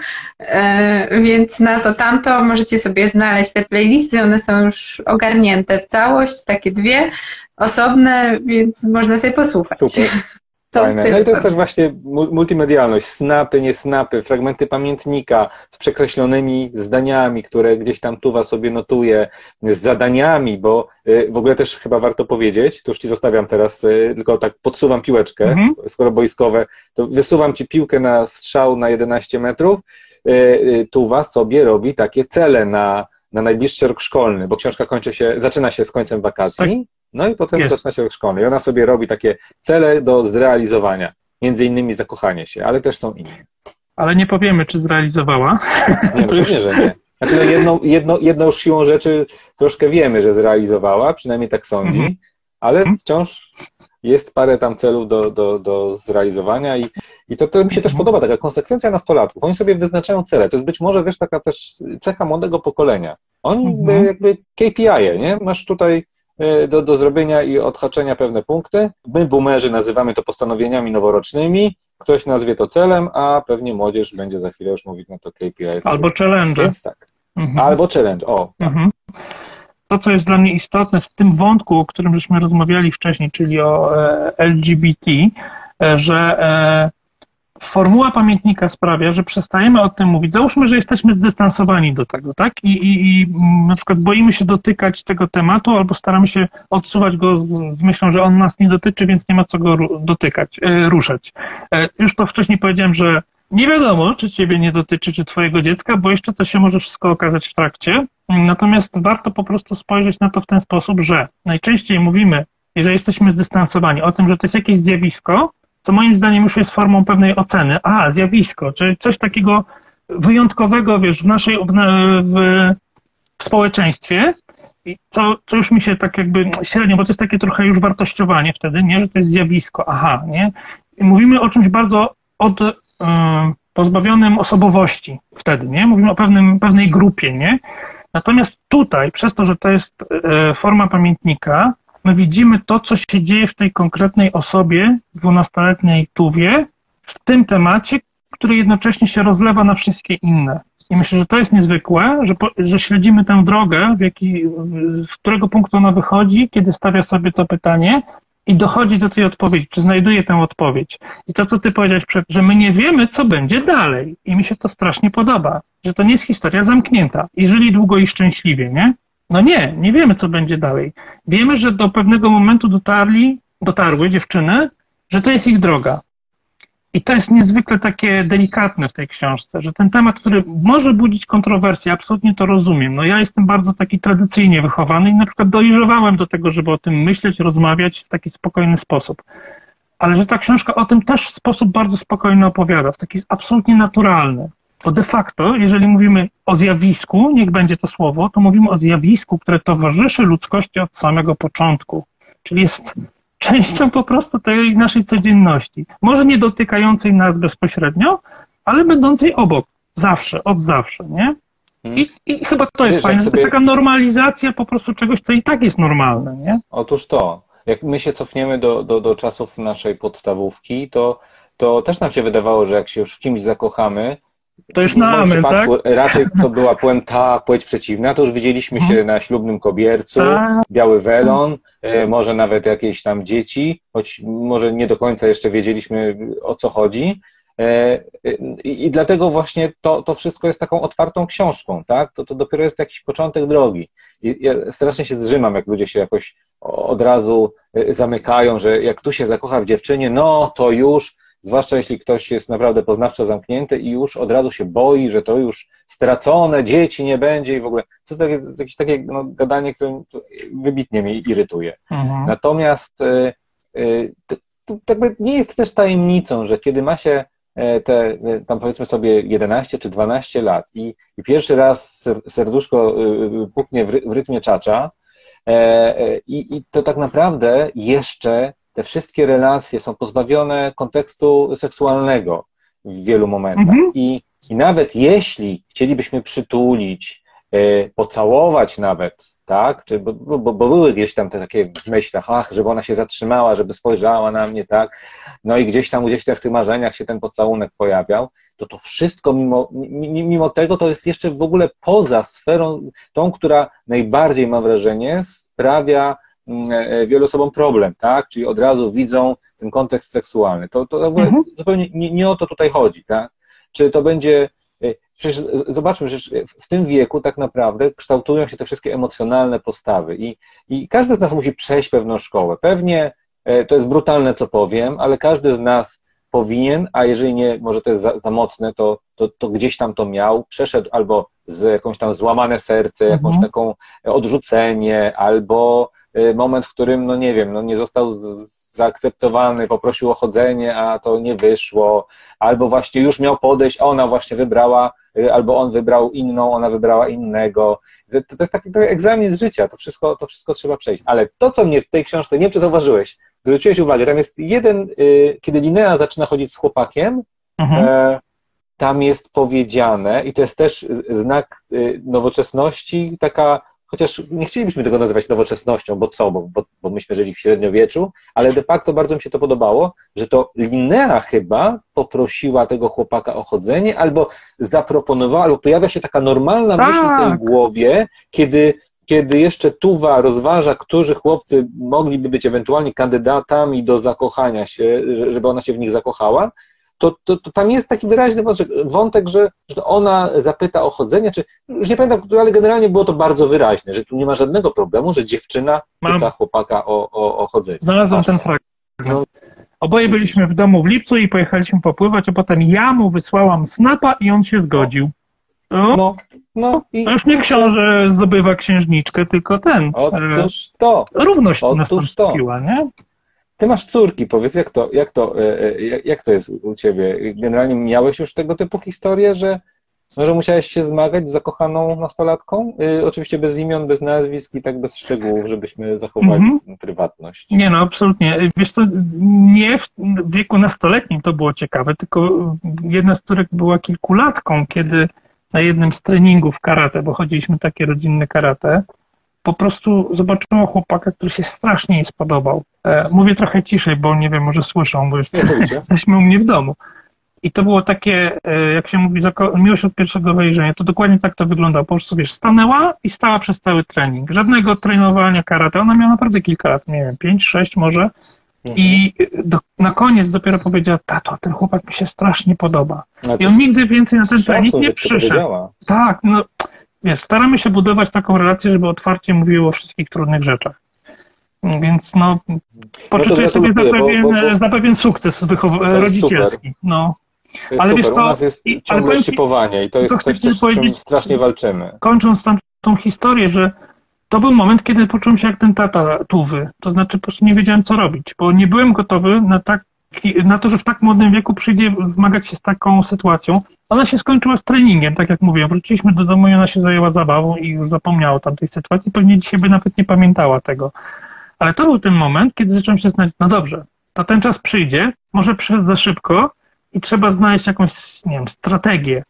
więc na to tamto możecie sobie znaleźć te playlisty, one są już ogarnięte w całość, takie dwie, osobne, więc można sobie posłuchać. Super. Fajne. No i to jest też właśnie multimedialność, snapy, nie snapy, fragmenty pamiętnika z przekreślonymi zdaniami, które gdzieś tam Tuwa sobie notuje, z zadaniami, bo w ogóle też chyba warto powiedzieć, to już Ci zostawiam teraz, tylko tak podsuwam piłeczkę, skoro boiskowe, to wysuwam Ci piłkę na strzał na 11 metrów, Tuwa sobie robi takie cele na najbliższy rok szkolny, bo książka zaczyna się z końcem wakacji, no i potem zaczyna się rok szkolny i ona sobie robi takie cele do zrealizowania, między innymi zakochanie się, ale też są inne. Ale nie powiemy, czy zrealizowała. Nie, no pewnie, że nie. Znaczy jedno już siłą rzeczy troszkę wiemy, że zrealizowała, przynajmniej tak sądzi, ale wciąż jest parę tam celów do zrealizowania i to mi się też podoba, taka konsekwencja nastolatków. Oni sobie wyznaczają cele. To jest być może, wiesz, taka też cecha młodego pokolenia. Oni jakby KPI-e, nie? Masz tutaj do zrobienia i odhaczenia pewne punkty. My, boomerzy, nazywamy to postanowieniami noworocznymi, ktoś nazwie to celem, a pewnie młodzież będzie za chwilę już mówić na to KPI. Albo challenge. Więc tak. Albo challenge, tak. To, co jest dla mnie istotne w tym wątku, o którym żeśmy rozmawiali wcześniej, czyli o LGBT, że formuła pamiętnika sprawia, że przestajemy o tym mówić. Załóżmy, że jesteśmy zdystansowani do tego, tak? I na przykład boimy się dotykać tego tematu albo staramy się odsuwać go z myślą, że on nas nie dotyczy, więc nie ma co go dotykać, ruszać. Już to wcześniej powiedziałem, że nie wiadomo, czy ciebie nie dotyczy, czy twojego dziecka, bo jeszcze to się może wszystko okazać w trakcie. Natomiast warto po prostu spojrzeć na to w ten sposób, że najczęściej mówimy, jeżeli jesteśmy zdystansowani, o tym, że to jest jakieś zjawisko, co moim zdaniem już jest formą pewnej oceny. Zjawisko, czyli coś takiego wyjątkowego, wiesz, w społeczeństwie, i co już mi się tak jakby średnio, bo to jest takie trochę już wartościowanie wtedy, nie, że to jest zjawisko, nie. I mówimy o czymś bardzo pozbawionym osobowości wtedy, nie? Mówimy o pewnej grupie, nie? Natomiast tutaj, przez to, że to jest forma pamiętnika, my widzimy to, co się dzieje w tej konkretnej osobie, 12-letniej Tuwie, w tym temacie, który jednocześnie się rozlewa na wszystkie inne. I myślę, że to jest niezwykłe, że śledzimy tę drogę, z którego punktu ona wychodzi, kiedy stawia sobie to pytanie i dochodzi do tej odpowiedzi, czy znajduje tę odpowiedź. I to, co ty powiedziałeś że my nie wiemy, co będzie dalej. I mi się to strasznie podoba, że to nie jest historia zamknięta. I żyli długo i szczęśliwie, nie? No nie wiemy, co będzie dalej. Wiemy, że do pewnego momentu dotarły dziewczyny, że to jest ich droga. I to jest niezwykle takie delikatne w tej książce, że ten temat, który może budzić kontrowersje, absolutnie to rozumiem. No ja jestem bardzo taki tradycyjnie wychowany i na przykład dojrzewałem do tego, żeby o tym myśleć, rozmawiać w taki spokojny sposób. Ale że ta książka o tym też w sposób bardzo spokojny opowiada, w taki absolutnie naturalny. Bo de facto, jeżeli mówimy o zjawisku, niech będzie to słowo, to mówimy o zjawisku, które towarzyszy ludzkości od samego początku. Czyli jest częścią po prostu tej naszej codzienności. Może nie dotykającej nas bezpośrednio, ale będącej obok. Zawsze, od zawsze, nie? I chyba to jest fajne, że to jest taka normalizacja po prostu czegoś, co i tak jest normalne, nie? Otóż to. Jak my się cofniemy do czasów naszej podstawówki, to też nam się wydawało, że jak się już w kimś zakochamy, to już na amen, tak? Raczej to była płeć przeciwna, to już widzieliśmy się na ślubnym kobiercu, biały welon, może nawet jakieś tam dzieci, choć może nie do końca jeszcze wiedzieliśmy, o co chodzi. I dlatego właśnie to wszystko jest taką otwartą książką, tak? To dopiero jest jakiś początek drogi. I ja strasznie się zżymam, jak ludzie się jakoś od razu zamykają, że jak tu się zakocha w dziewczynie, no to już, zwłaszcza jeśli ktoś jest naprawdę poznawczo zamknięty i już od razu się boi, że to już stracone, dzieci nie będzie i w ogóle. To jest jakieś takie gadanie, które wybitnie mnie irytuje. Natomiast to jakby nie jest też tajemnicą, że kiedy ma się tam powiedzmy sobie 11 czy 12 lat i pierwszy raz serduszko puknie w rytmie czacza i to tak naprawdę jeszcze te wszystkie relacje są pozbawione kontekstu seksualnego w wielu momentach. I nawet jeśli chcielibyśmy przytulić, pocałować nawet, tak? Bo były gdzieś tam te takie w myślach, żeby ona się zatrzymała, żeby spojrzała na mnie, tak? No i gdzieś tam w tych marzeniach się ten pocałunek pojawiał, to wszystko mimo tego to jest jeszcze w ogóle poza sferą tą, która najbardziej, mam wrażenie, sprawia wielu osobom problem, tak? Czyli od razu widzą ten kontekst seksualny. To w ogóle zupełnie nie o to tutaj chodzi, tak? Czy to będzie... Przecież zobaczmy, że w tym wieku tak naprawdę kształtują się te wszystkie emocjonalne postawy i każdy z nas musi przejść pewną szkołę. Pewnie to jest brutalne, co powiem, ale każdy z nas powinien, a jeżeli nie, może to jest za mocne, to gdzieś tam to miał, przeszedł albo z jakąś tam złamane serce, jakąś taką odrzucenie, albo moment, w którym, no nie wiem, no nie został zaakceptowany, poprosił o chodzenie, a to nie wyszło, albo właśnie już miał podejść, a ona właśnie wybrała, albo on wybrał inną, ona wybrała innego. To jest taki egzamin z życia, to wszystko trzeba przejść. Ale to, co mnie w tej książce, nie wiem, czy zauważyłeś, zwróciłeś uwagę, tam jest jeden, kiedy Linnea zaczyna chodzić z chłopakiem, tam jest powiedziane, i to jest też znak nowoczesności, taka, chociaż nie chcielibyśmy tego nazywać nowoczesnością, bo co, bo myśmy żyli w średniowieczu, ale de facto bardzo mi się to podobało, że to Linnea chyba poprosiła tego chłopaka o chodzenie, albo zaproponowała, albo pojawia się taka normalna myśl w tej głowie, kiedy jeszcze Tuwa rozważa, którzy chłopcy mogliby być ewentualnie kandydatami do zakochania się, żeby ona się w nich zakochała, to tam jest taki wyraźny wątek, że ona zapyta o chodzenie, czy już nie pamiętam, ale generalnie było to bardzo wyraźne, że tu nie ma żadnego problemu, że dziewczyna pyta chłopaka o chodzenie. Znalazłem ten fragment. No. Oboje byliśmy w domu w lipcu i pojechaliśmy popływać, a potem ja mu wysłałam snapa i on się zgodził. To już nie książę zdobywa księżniczkę, tylko ten. Otóż to. Równość nastąpiła, nie? Ty masz córki, powiedz, jak to jest u ciebie? Generalnie miałeś już tego typu historie, że musiałeś się zmagać z zakochaną nastolatką? Oczywiście bez imion, bez nazwisk i tak bez szczegółów, żebyśmy zachowali prywatność. Nie, no absolutnie. Wiesz co, nie w wieku nastoletnim to było ciekawe, tylko jedna z córek była kilkulatką, kiedy na jednym z treningów karate, bo chodziliśmy takie rodzinne karate, po prostu zobaczyła chłopaka, który się strasznie jej spodobał. Mówię trochę ciszej, bo nie wiem, może słyszą, bo jesteśmy u mnie w domu. I to było takie, jak się mówi, miłość od pierwszego wejrzenia, to dokładnie tak to wyglądało. Po prostu, wiesz, stanęła i stała przez cały trening. Żadnego trenowania karate. Ona miała naprawdę kilka lat, nie wiem, 5, 6 może. I na koniec dopiero powiedziała, tato, ten chłopak mi się strasznie podoba. I on nigdy więcej na ten trening nie przyszedł. Tak, no wiesz, staramy się budować taką relację, żeby otwarcie mówiło o wszystkich trudnych rzeczach. Więc no, poczytuję sobie za pewien sukces rodzicielski. No. Ale wiesz, to u nas jest ciągle szczypowanie i to jest coś, z czym strasznie walczymy. Kończąc tą historię, że to był moment, kiedy poczułem się jak ten tata Tuwy. To znaczy po prostu nie wiedziałem, co robić, bo nie byłem gotowy na to, że w tak młodym wieku przyjdzie zmagać się z taką sytuacją. Ona się skończyła z treningiem, tak jak mówiłem. Wróciliśmy do domu i ona się zajęła zabawą i już zapomniała o tamtej sytuacji. Pewnie dzisiaj by nawet nie pamiętała tego. Ale to był ten moment, kiedy zacząłem się znaleźć, no dobrze, to ten czas przyjdzie, może przyjść za szybko i trzeba znaleźć jakąś, nie wiem, strategię.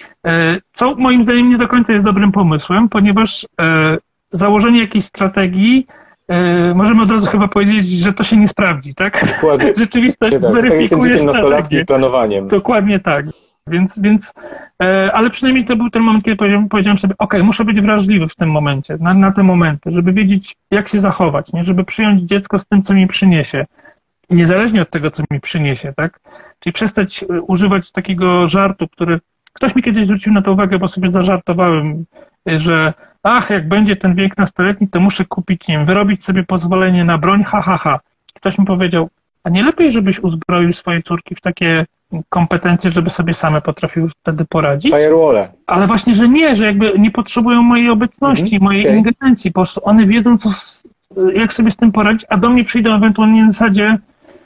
Co moim zdaniem nie do końca jest dobrym pomysłem, ponieważ założenie jakiejś strategii, możemy od razu chyba powiedzieć, że to się nie sprawdzi, tak? Dokładnie. Rzeczywistość weryfikuje strategię. Planowaniem. Dokładnie tak. Więc ale przynajmniej to był ten moment, kiedy powiedziałem sobie, okej, muszę być wrażliwy w tym momencie, na te momenty, żeby wiedzieć, jak się zachować, nie? Żeby przyjąć dziecko z tym, co mi przyniesie. Niezależnie od tego, co mi przyniesie, tak? Czyli przestać używać takiego żartu, który ktoś mi kiedyś zwrócił na to uwagę, bo sobie zażartowałem, że jak będzie ten wiek nastoletni, to muszę kupić, nie wiem, wyrobić sobie pozwolenie na broń, Ktoś mi powiedział, a nie lepiej, żebyś uzbroił swoje córki w takie kompetencje, żeby sobie same potrafiły wtedy poradzić? Firewall. Ale właśnie, że nie, że jakby nie potrzebują mojej obecności, mojej ingerencji, po prostu one wiedzą, jak sobie z tym poradzić, a do mnie przyjdą ewentualnie na zasadzie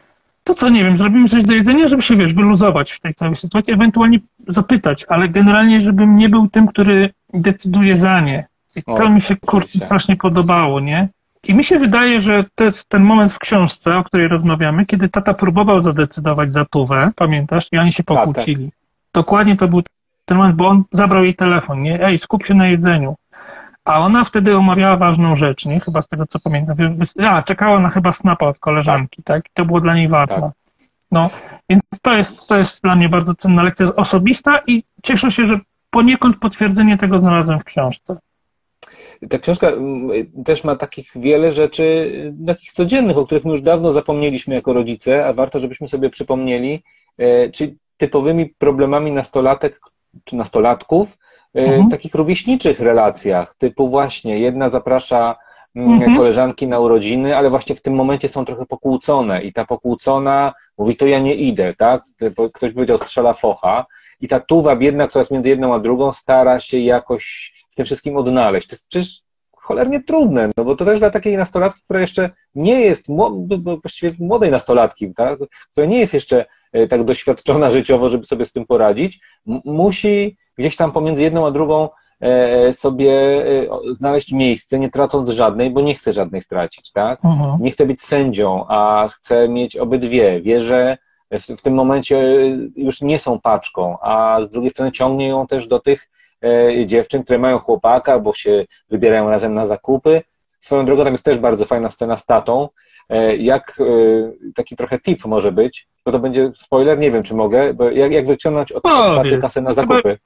to co, nie wiem, zrobimy coś do jedzenia, żeby się, wiesz, wyluzować w tej całej sytuacji, ewentualnie zapytać, ale generalnie, żebym nie był tym, który decyduje za nie. I to mi się, kurczę, strasznie podobało, nie? I mi się wydaje, że to jest ten moment w książce, o której rozmawiamy, kiedy tata próbował zadecydować za Tuwę, pamiętasz? I oni się pokłócili. Tak. Dokładnie to był ten moment, bo on zabrał jej telefon, nie? Ej, skup się na jedzeniu. A ona wtedy omawiała ważną rzecz, nie? Chyba z tego, co pamiętam. Czekała na chyba snapa od koleżanki, tak? I to było dla niej ważne. Tak. No, więc to jest dla mnie bardzo cenna lekcja, jest osobista i cieszę się, że poniekąd potwierdzenie tego znalazłem w książce. Ta książka też ma takich wiele rzeczy, takich codziennych, o których my już dawno zapomnieliśmy jako rodzice, a warto, żebyśmy sobie przypomnieli, czy typowymi problemami nastolatek czy nastolatków w takich rówieśniczych relacjach, typu właśnie jedna zaprasza koleżanki na urodziny, ale właśnie w tym momencie są trochę pokłócone i ta pokłócona mówi, to ja nie idę, tak? Ktoś powiedział, strzela focha i ta Tuwa biedna, która jest między jedną a drugą, stara się jakoś w tym wszystkim odnaleźć. To jest przecież cholernie trudne, no bo to też dla takiej nastolatki, która jeszcze nie jest, właściwie młodej nastolatki, tak? Która nie jest jeszcze tak doświadczona życiowo, żeby sobie z tym poradzić, musi gdzieś tam pomiędzy jedną a drugą sobie znaleźć miejsce, nie tracąc żadnej, bo nie chce żadnej stracić, tak? Nie chce być sędzią, a chce mieć obydwie. Wie, że w tym momencie już nie są paczką, a z drugiej strony ciągnie ją też do tych dziewczyn, które mają chłopaka, bo się wybierają razem na zakupy. Swoją drogą tam jest też bardzo fajna scena z tatą, jak taki trochę tip może być, bo to będzie spoiler, nie wiem czy mogę, bo jak wyciągnąć od taty kasę na zakupy.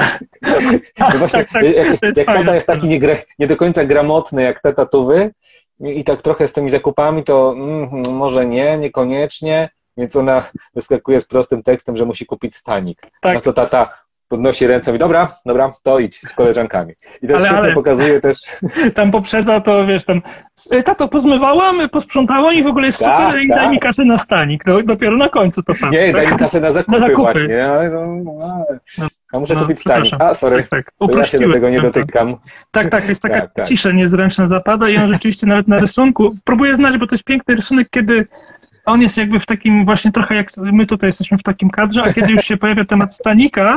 No właśnie, jak tata jest taki nie do końca gramotny jak tata Tuwy i tak trochę z tymi zakupami, to może niekoniecznie, więc ona wyskakuje z prostym tekstem, że musi kupić stanik. Tak. Na co tata podnosi ręce i mówi, dobra, to idź z koleżankami. I to świetnie pokazuje też... Tam poprzedza to, wiesz, tam tato, pozmywałam, posprzątałam i w ogóle jest super i daj mi kasę na stanik. No, dopiero na końcu to tam. Nie, daj mi kasę na zakupy właśnie. A muszę kupić stanik. Sorry, ja się do tego nie dotykam. Tak, jest taka cisza niezręczna zapada i on rzeczywiście nawet na rysunku, próbuję znać, bo to jest piękny rysunek, kiedy on jest jakby w takim właśnie trochę jak my tutaj jesteśmy w takim kadrze, a kiedy już się pojawia temat stanika,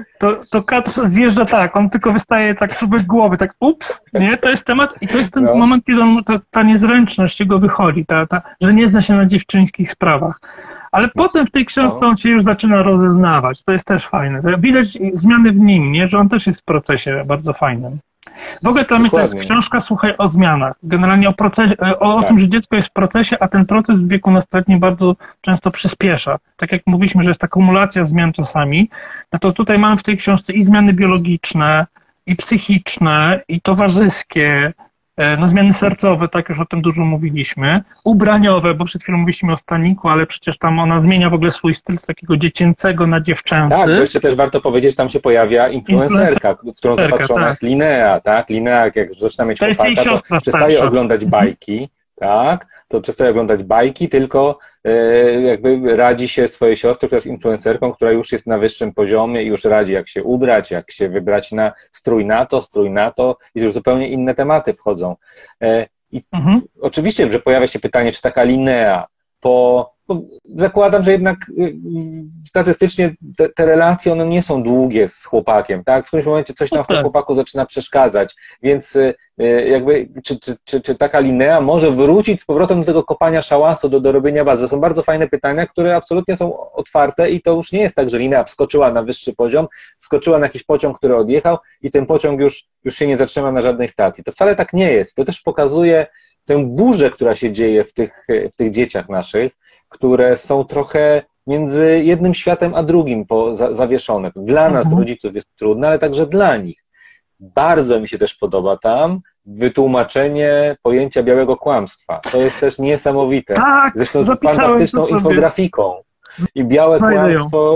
to kadr zjeżdża tak, on tylko wystaje tak czubek głowy, tak ups, nie, to jest temat i to jest ten moment, kiedy ta niezręczność jego wychodzi, że nie zna się na dziewczyńskich sprawach. Ale potem w tej książce on się już zaczyna rozeznawać, to jest też fajne. Widać zmiany w nim, nie, że on też jest w procesie bardzo fajnym. W ogóle dla mnie to jest książka, słuchaj, o zmianach. Generalnie o procesie, o tym, że dziecko jest w procesie, a ten proces w wieku nastoletnim bardzo często przyspiesza. Tak jak mówiliśmy, że jest ta kumulacja zmian czasami, no to tutaj mamy w tej książce i zmiany biologiczne, i psychiczne, i towarzyskie, no zmiany sercowe, tak już o tym dużo mówiliśmy, ubraniowe, bo przed chwilą mówiliśmy o staniku, ale przecież tam ona zmienia w ogóle swój styl z takiego dziecięcego na dziewczęcy. Tak, jeszcze też warto powiedzieć, że tam się pojawia influencerka, w którą zapatrzona jest Linnea, tak? Linnea, jak zaczyna mieć chłopaka, to przestaje oglądać bajki, tak? To przestaje oglądać bajki, tylko jakby radzi się swojej siostrze, która jest influencerką, która już jest na wyższym poziomie i już radzi, jak się ubrać, jak się wybrać na strój na to i już zupełnie inne tematy wchodzą. Oczywiście, że pojawia się pytanie, czy taka Linnea bo zakładam, że jednak statystycznie te relacje, one nie są długie z chłopakiem, tak? W którymś momencie coś nam w tym chłopaku zaczyna przeszkadzać, więc jakby, czy taka Linnea może wrócić z powrotem do tego kopania szałasu, do robienia bazy? To są bardzo fajne pytania, które absolutnie są otwarte i to już nie jest tak, że Linnea wskoczyła na wyższy poziom, wskoczyła na jakiś pociąg, który odjechał i ten pociąg już się nie zatrzyma na żadnej stacji. To wcale tak nie jest. To też pokazuje tę burzę, która się dzieje w tych dzieciach naszych, które są trochę między jednym światem a drugim zawieszone. Dla nas, rodziców, jest trudne, ale także dla nich. Bardzo mi się też podoba tam wytłumaczenie pojęcia białego kłamstwa. To jest też niesamowite. Tak, zresztą z fantastyczną infografiką. I białe kłamstwo,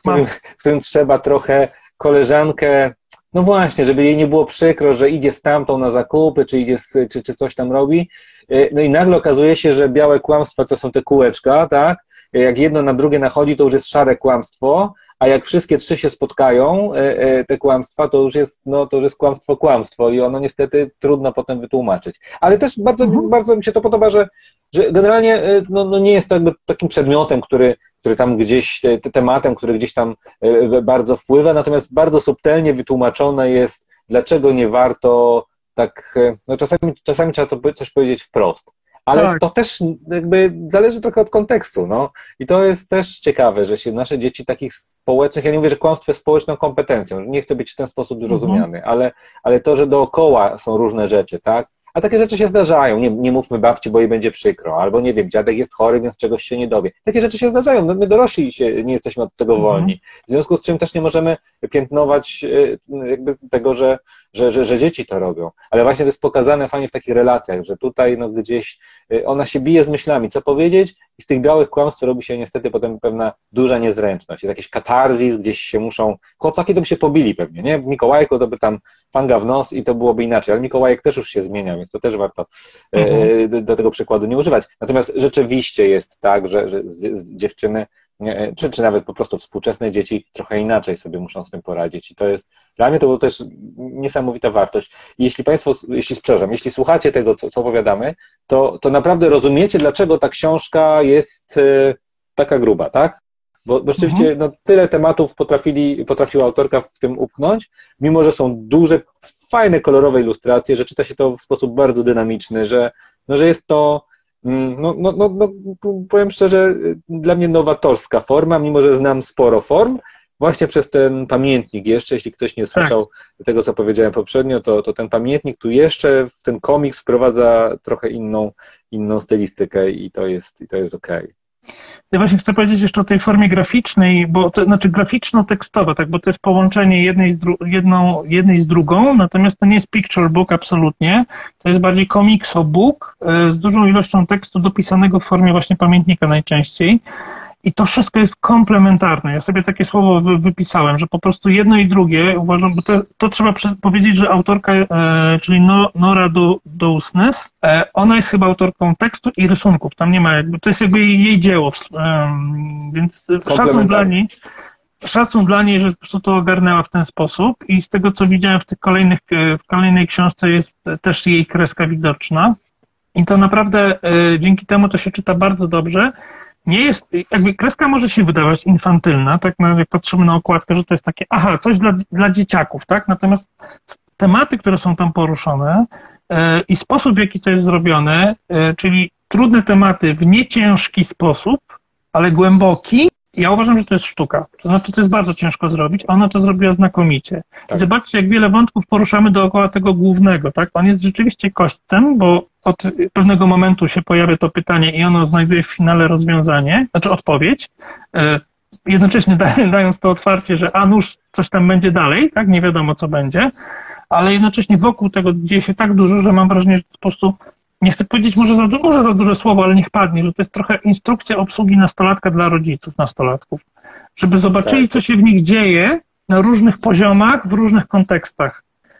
w którym trzeba trochę koleżankę, no właśnie, żeby jej nie było przykro, że idzie z tamtą na zakupy, czy coś tam robi. No i nagle okazuje się, że białe kłamstwa to są te kółeczka, tak? Jak jedno na drugie nachodzi, to już jest szare kłamstwo, a jak wszystkie trzy się spotkają, te kłamstwa, to już jest, no, to już jest kłamstwo i ono niestety trudno potem wytłumaczyć. Ale też bardzo mi się to podoba, że generalnie no nie jest to jakby takim przedmiotem, który tam gdzieś, tematem, który gdzieś tam bardzo wpływa, natomiast bardzo subtelnie wytłumaczone jest, dlaczego nie warto tak, no czasami trzeba to coś powiedzieć wprost. Ale tak, to też jakby zależy trochę od kontekstu, no. I to jest też ciekawe, że się nasze dzieci takich społecznych, ja nie mówię, że kłamstwo jest społeczną kompetencją, nie chcę być w ten sposób zrozumiany, ale to, że dookoła są różne rzeczy, tak? A takie rzeczy się zdarzają, nie mówmy babci, bo jej będzie przykro, albo nie wiem, dziadek jest chory, więc czegoś się nie dowie. Takie rzeczy się zdarzają, no, my dorośli nie jesteśmy od tego wolni. W związku z czym też nie możemy piętnować jakby tego, że dzieci to robią. Ale właśnie to jest pokazane fajnie w takich relacjach, że tutaj no gdzieś ona się bije z myślami, co powiedzieć i z tych białych kłamstw robi się niestety potem pewna duża niezręczność. Jest jakiś katarzis, gdzieś się muszą, chłopaki to by się pobili pewnie, nie? W Mikołajku to by tam fanga w nos i to byłoby inaczej, ale Mikołajek też już się zmienia, więc to też warto do tego przykładu nie używać. Natomiast rzeczywiście jest tak, że dziewczyny czy nawet po prostu współczesne dzieci trochę inaczej sobie muszą z tym poradzić. I to jest, dla mnie to była też niesamowita wartość. I jeśli Państwo, jeśli słuchacie tego, co opowiadamy, to naprawdę rozumiecie, dlaczego ta książka jest taka gruba, tak? Bo rzeczywiście no, tyle tematów potrafiła autorka w tym upchnąć, mimo że są duże, fajne, kolorowe ilustracje, że czyta się to w sposób bardzo dynamiczny, że jest to powiem szczerze, dla mnie nowatorska forma, mimo że znam sporo form, właśnie przez ten pamiętnik jeszcze, jeśli ktoś nie słyszał tego, co powiedziałem poprzednio, to ten pamiętnik tu jeszcze w ten komiks wprowadza trochę inną stylistykę i to jest okej. Ja właśnie chcę powiedzieć jeszcze o tej formie graficznej, bo to znaczy graficzno-tekstowa, tak, bo to jest połączenie jednej z drugą, natomiast to nie jest picture book absolutnie, to jest bardziej komikso book z dużą ilością tekstu dopisanego w formie właśnie pamiętnika najczęściej. I to wszystko jest komplementarne. Ja sobie takie słowo wypisałem, że po prostu jedno i drugie uważam, bo to trzeba powiedzieć, że autorka, czyli Nora Dowsness, ona jest chyba autorką tekstu i rysunków. Tam nie ma jakby, to jest jakby jej dzieło, więc szacun dla niej, że po prostu to ogarnęła w ten sposób i z tego, co widziałem w kolejnej książce jest też jej kreska widoczna i to naprawdę dzięki temu to się czyta bardzo dobrze. Nie jest, jakby kreska może się wydawać infantylna, tak, jak patrzymy na okładkę, że to jest takie, coś dla dzieciaków, tak, natomiast tematy, które są tam poruszone i sposób, w jaki to jest zrobione, czyli trudne tematy w nieciężki sposób, ale głęboki, ja uważam, że to jest sztuka. To znaczy, to jest bardzo ciężko zrobić, a ona to zrobiła znakomicie. Tak. I zobaczcie, jak wiele wątków poruszamy dookoła tego głównego, tak? On jest rzeczywiście kośćcem, bo od pewnego momentu się pojawia to pytanie i ono znajduje w finale rozwiązanie, znaczy odpowiedź, jednocześnie dając to otwarcie, że nuż coś tam będzie dalej, tak? Nie wiadomo, co będzie, ale jednocześnie wokół tego dzieje się tak dużo, że mam wrażenie, że to po prostu, nie chcę powiedzieć może za duże słowo, ale niech padnie, że to jest trochę instrukcja obsługi nastolatka dla rodziców nastolatków, żeby zobaczyli, co się w nich dzieje na różnych poziomach, w różnych kontekstach.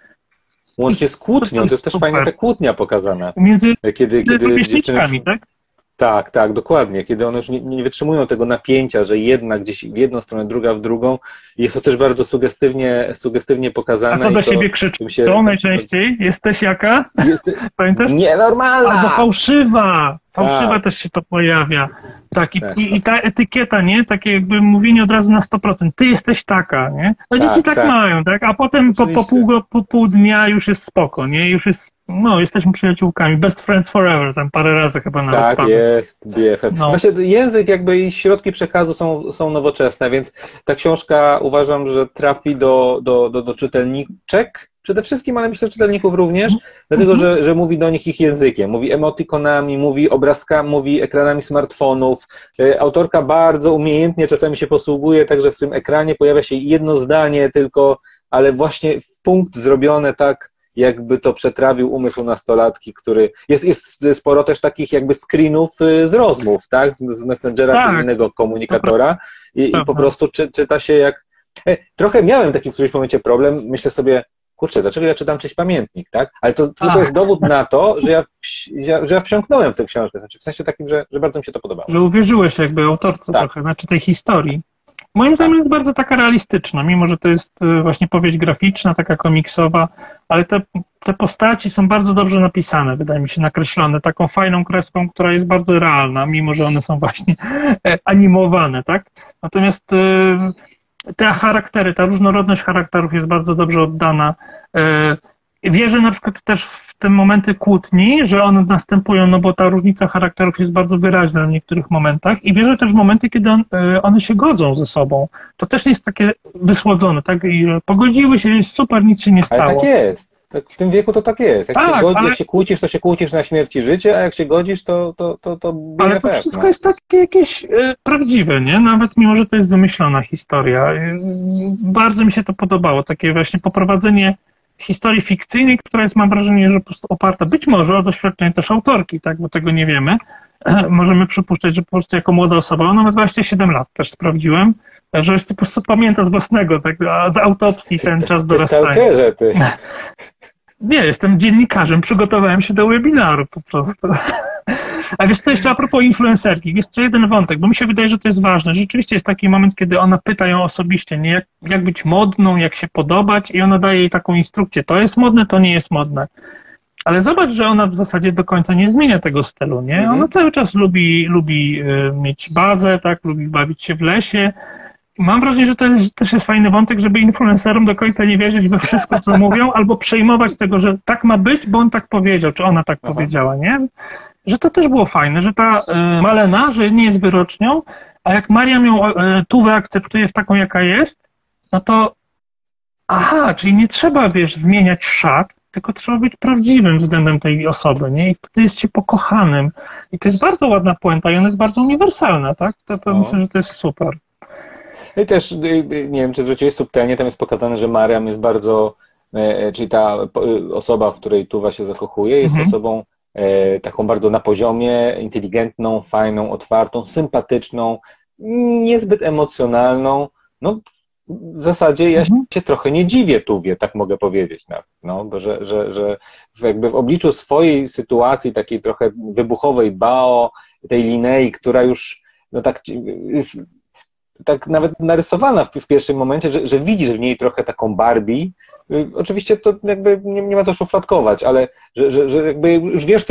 Łącznie z kłótnią, to jest też fajnie ta kłótnia pokazana. Między dziewczyny, tak? Tak, dokładnie. Kiedy one już nie wytrzymują tego napięcia, że jedna gdzieś w jedną stronę, druga w drugą. Jest to też bardzo sugestywnie pokazane. A co do siebie krzyczą najczęściej? Jesteś jaka? Pamiętasz? Nienormalna! Albo fałszywa. Fałszywa też się to pojawia. Tak, i ta etykieta, nie? Takie jakby mówienie od razu na 100%. Ty jesteś taka, nie? No dzieci tak mają, tak? A potem po pół dnia już jest spoko, nie? Już jest, jesteśmy przyjaciółkami. Best friends forever, tam parę razy chyba nawet. Tak, jest, BFF. No. Właśnie język jakby i środki przekazu są nowoczesne, więc ta książka uważam, że trafi do czytelniczek, przede wszystkim, ale myślę, czytelników również, dlatego, że mówi do nich ich językiem, mówi emotikonami, mówi obrazkami, mówi ekranami smartfonów. Autorka bardzo umiejętnie czasami się posługuje, także w tym ekranie pojawia się jedno zdanie tylko, ale właśnie w punkt zrobione tak, jakby to przetrawił umysł nastolatki, który jest sporo też takich jakby screenów z rozmów, tak, z Messengera czy z innego komunikatora i po prostu czyta się jak... Trochę miałem taki w którymś momencie problem, myślę sobie, kurczę, dlaczego ja czytam czyjś pamiętnik, tak? Ale to tylko jest dowód na to, że ja wsiąknąłem w tę książkę, znaczy w sensie takim, że bardzo mi się to podobało. Że uwierzyłeś jakby autorce trochę, znaczy tej historii. Moim zdaniem jest bardzo taka realistyczna, mimo że to jest właśnie powieść graficzna, taka komiksowa, ale te postaci są bardzo dobrze napisane, wydaje mi się, nakreślone taką fajną kreską, która jest bardzo realna, mimo że one są właśnie animowane, tak? Natomiast te charaktery, ta różnorodność charakterów jest bardzo dobrze oddana. Wierzę na przykład też w te momenty kłótni, że one następują, no bo ta różnica charakterów jest bardzo wyraźna w niektórych momentach i wierzę też w momenty, kiedy one się godzą ze sobą. To też nie jest takie wysłodzone, tak? I pogodziły się, jest super, nic się nie stało. Ale tak jest. W tym wieku to tak jest. Jak się kłócisz, to się kłócisz na śmierć i życie, a jak się godzisz, to ale to wszystko jest takie jakieś prawdziwe, nie? Nawet mimo, że to jest wymyślona historia. Bardzo mi się to podobało, takie właśnie poprowadzenie historii fikcyjnej, która jest, mam wrażenie, że po prostu oparta być może o doświadczenie też autorki, tak, bo tego nie wiemy. Możemy przypuszczać, że po prostu jako młoda osoba, ona ma 27 lat, też sprawdziłem, że po prostu pamięta z własnego, tak, z autopsji ten czas dorastania. Ty. Nie, jestem dziennikarzem, przygotowałem się do webinaru po prostu. A wiesz co, jeszcze a propos influencerki, jeszcze jeden wątek, bo mi się wydaje, że to jest ważne. Rzeczywiście jest taki moment, kiedy ona pyta ją osobiście, nie, jak być modną, jak się podobać i ona daje jej taką instrukcję, to jest modne, to nie jest modne. Ale zobacz, że ona w zasadzie do końca nie zmienia tego stylu, nie? Ona cały czas lubi mieć bazę, tak, lubi bawić się w lesie. Mam wrażenie, że to też jest fajny wątek, żeby influencerom do końca nie wierzyć we wszystko, co mówią, albo przejmować tego, że tak ma być, bo on tak powiedział, czy ona tak powiedziała, nie? Że to też było fajne, że ta Malena, że nie jest wyrocznią, a jak Mariam ją Tuwę akceptuje w taką, jaka jest, no to czyli nie trzeba, wiesz, zmieniać szat, tylko trzeba być prawdziwym względem tej osoby, nie? I wtedy jest się pokochanym. I to jest bardzo ładna puenta i ona jest bardzo uniwersalna, tak? To myślę, że to jest super. I też, nie wiem, czy zwróciłeś subtelnie, tam jest pokazane, że Mariam jest bardzo, czyli ta osoba, w której Tuwa się zakochuje, jest osobą taką bardzo na poziomie, inteligentną, fajną, otwartą, sympatyczną, niezbyt emocjonalną. No, w zasadzie ja się trochę nie dziwię Tuwie, tak mogę powiedzieć nawet, no, bo że jakby w obliczu swojej sytuacji, takiej trochę wybuchowej Bao, tej Linei, która już no tak jest tak nawet narysowana w pierwszym momencie, że widzisz w niej trochę taką Barbie. Oczywiście to jakby nie ma co szufladkować, ale że jakby już wiesz,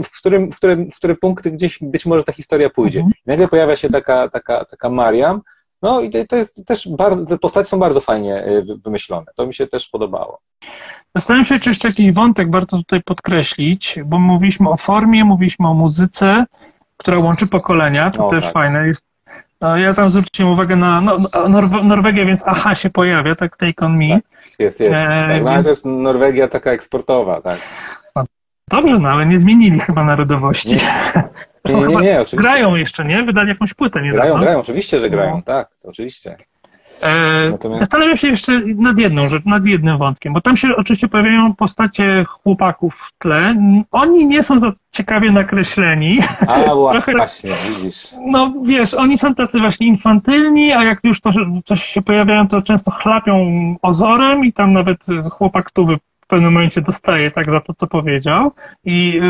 w którym punkty gdzieś być może ta historia pójdzie. Nagle pojawia się taka Mariam, no i to jest też te postacie są bardzo fajnie wymyślone. To mi się też podobało. Zastanawiam się, czy jeszcze jakiś wątek warto tutaj podkreślić, bo mówiliśmy o formie, mówiliśmy o muzyce, która łączy pokolenia, to też fajne jest. No, ja tam zwróciłem uwagę na Norwegię, więc się pojawia, tak, Take On Me. Tak, jest. Tak, więc... to jest Norwegia taka eksportowa, tak. No, dobrze, no ale nie zmienili chyba narodowości. Nie, oczywiście. Grają jeszcze, nie? Wydali jakąś płytę niedawno. Grają, oczywiście, że grają, tak, oczywiście. Zastanawiam się jeszcze nad jednym wątkiem, bo tam się oczywiście pojawiają postacie chłopaków w tle. Oni nie są za ciekawie nakreśleni. Właśnie, widzisz. No wiesz, oni są tacy właśnie infantylni, a jak już to coś się pojawiają, to często chlapią ozorem i tam nawet chłopak Tuwy w pewnym momencie dostaje tak za to, co powiedział. I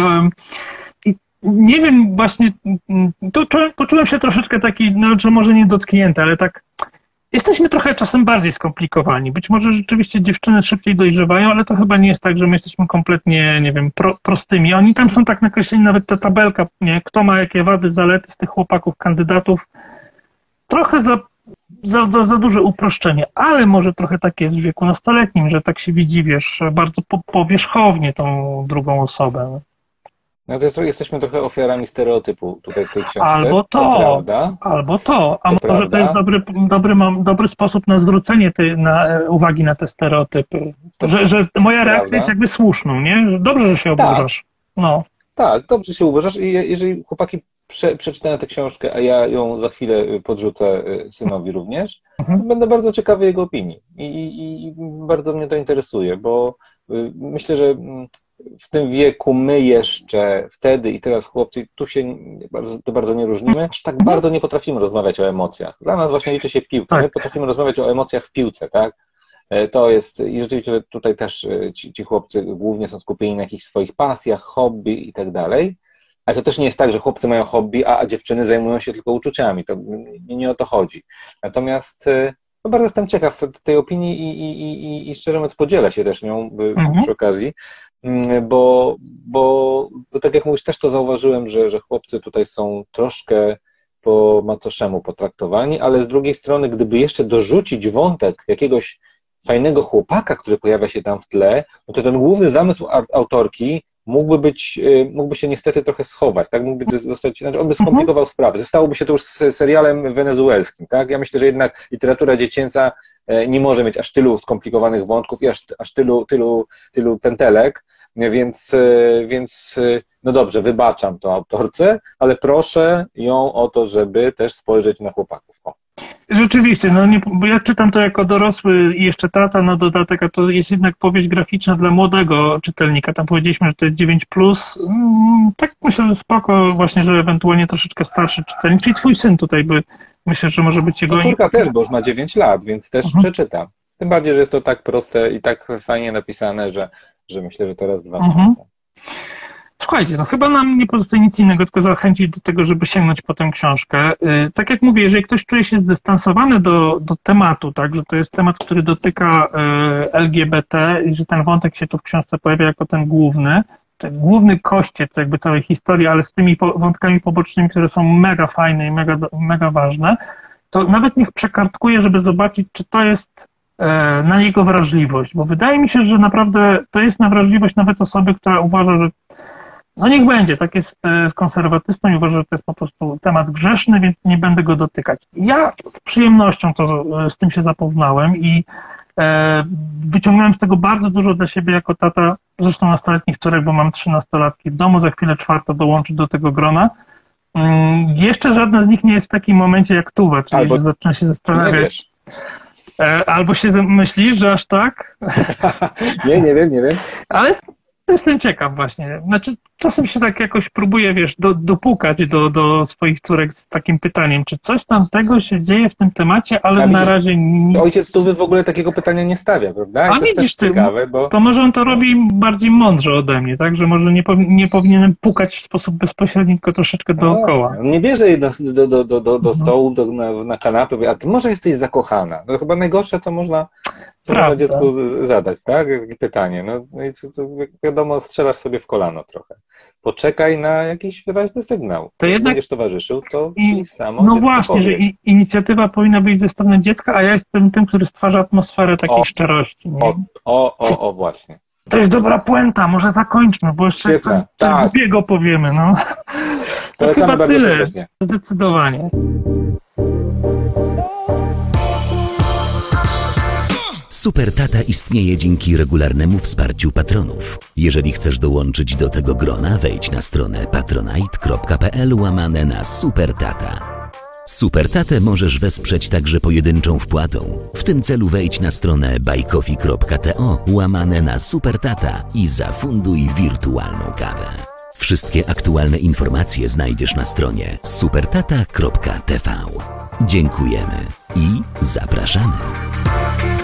nie wiem, właśnie tu poczułem się troszeczkę taki, no, że może nie dotknięty, ale tak jesteśmy trochę czasem bardziej skomplikowani. Być może rzeczywiście dziewczyny szybciej dojrzewają, ale to chyba nie jest tak, że my jesteśmy kompletnie, nie wiem, prostymi. Oni tam są tak nakreśleni, nawet ta tabelka, nie? Kto ma jakie wady, zalety z tych chłopaków, kandydatów. Trochę za duże uproszczenie, ale może trochę tak jest w wieku nastoletnim, że tak się widzi, wiesz, bardzo powierzchownie tą drugą osobę. No to jesteśmy trochę ofiarami stereotypu tutaj w tej książce. Albo to. A może to jest dobry sposób na zwrócenie uwagi na te stereotypy. Że moja reakcja jest jakby słuszną, nie? Dobrze, że się oburzasz. Tak. No. Tak, dobrze się oburzasz i jeżeli chłopaki przeczytają tę książkę, a ja ją za chwilę podrzucę synowi również, to będę bardzo ciekawy jego opinii i bardzo mnie to interesuje, bo myślę, że w tym wieku my jeszcze wtedy i teraz chłopcy, tu się bardzo nie różnimy, aż tak bardzo nie potrafimy rozmawiać o emocjach. Dla nas właśnie liczy się piłka. My potrafimy rozmawiać o emocjach w piłce, tak? To jest, i rzeczywiście tutaj też ci chłopcy głównie są skupieni na jakichś swoich pasjach, hobby i tak dalej. Ale to też nie jest tak, że chłopcy mają hobby, a dziewczyny zajmują się tylko uczuciami. To nie o to chodzi. Natomiast no bardzo jestem ciekaw tej opinii i szczerze mówiąc podzielę się też nią przy okazji, bo tak jak mówisz, też to zauważyłem, że chłopcy tutaj są troszkę po macoszemu potraktowani, ale z drugiej strony, gdyby jeszcze dorzucić wątek jakiegoś fajnego chłopaka, który pojawia się tam w tle, no to ten główny zamysł autorki mógłby się niestety trochę schować, tak? Znaczy on by skomplikował sprawę. Stałoby się to już z serialem wenezuelskim, tak? Ja myślę, że jednak literatura dziecięca nie może mieć aż tylu skomplikowanych wątków i aż tylu pętelek, więc no dobrze, wybaczam to autorce, ale proszę ją o to, żeby też spojrzeć na chłopaków. Rzeczywiście, bo ja czytam to jako dorosły i jeszcze tata na dodatek, a to jest jednak powieść graficzna dla młodego czytelnika. Tam powiedzieliśmy, że to jest 9+. Tak myślę, że spoko, właśnie, że ewentualnie troszeczkę starszy czytelnik, czyli twój syn tutaj myślę, że może być jego... Córka też, bo już ma 9 lat, więc też przeczytam. Tym bardziej, że jest to tak proste i tak fajnie napisane, że myślę, że to raz, dwa. Słuchajcie, no chyba nam nie pozostaje nic innego, tylko zachęcić do tego, żeby sięgnąć po tę książkę. Tak jak mówię, jeżeli ktoś czuje się zdystansowany do tematu, tak, że to jest temat, który dotyka LGBT i że ten wątek się tu w książce pojawia jako ten główny kościec jakby całej historii, ale z tymi wątkami pobocznymi, które są mega fajne i mega ważne, to nawet niech przekartkuje, żeby zobaczyć, czy to jest na jego wrażliwość, bo wydaje mi się, że naprawdę to jest na wrażliwość nawet osoby, która uważa, że no niech będzie, tak jest konserwatystą i uważa, że to jest po prostu temat grzeszny, więc nie będę go dotykać. Ja z przyjemnością z tym się zapoznałem i wyciągnąłem z tego bardzo dużo dla siebie jako tata, zresztą nastoletnich córek, bo mam 13-latki w domu, za chwilę 4 dołączy do tego grona. Jeszcze żadna z nich nie jest w takim momencie jak Tuwa, czyli że zaczyna się zastanawiać. Albo się myślisz, że aż tak? Nie wiem. Ale jestem ciekaw właśnie. Znaczy, czasem się tak jakoś próbuję, dopukać do swoich córek z takim pytaniem, czy coś tam tego się dzieje w tym temacie, ale na razie nic. Ojciec Tuwy w ogóle takiego pytania nie stawia, prawda? A widzisz, ciekawe, to może on to robi bardziej mądrze ode mnie, tak? Że może nie powinienem pukać w sposób bezpośredni, tylko troszeczkę dookoła. On nie bierze jej do stołu, na kanapę, a ty może jesteś zakochana. To chyba najgorsze, co można dziecku zadać, tak? Pytanie. No i wiadomo, strzelasz sobie w kolano trochę. Poczekaj na jakiś wyraźny sygnał. To jednak będziesz towarzyszył, to samo. No właśnie, że inicjatywa powinna być ze strony dziecka, a ja jestem tym, który stwarza atmosferę takiej szczerości. Nie? Właśnie. To jest dobra puenta, może zakończmy, bo jeszcze coś głupiego powiemy. No. To chyba tyle. Serdecznie. Zdecydowanie. Super Tata istnieje dzięki regularnemu wsparciu patronów. Jeżeli chcesz dołączyć do tego grona, wejdź na stronę patronite.pl/supertata. Super Tatę możesz wesprzeć także pojedynczą wpłatą. W tym celu wejdź na stronę buycoffee.to/supertata i zafunduj wirtualną kawę. Wszystkie aktualne informacje znajdziesz na stronie supertata.tv. Dziękujemy i zapraszamy.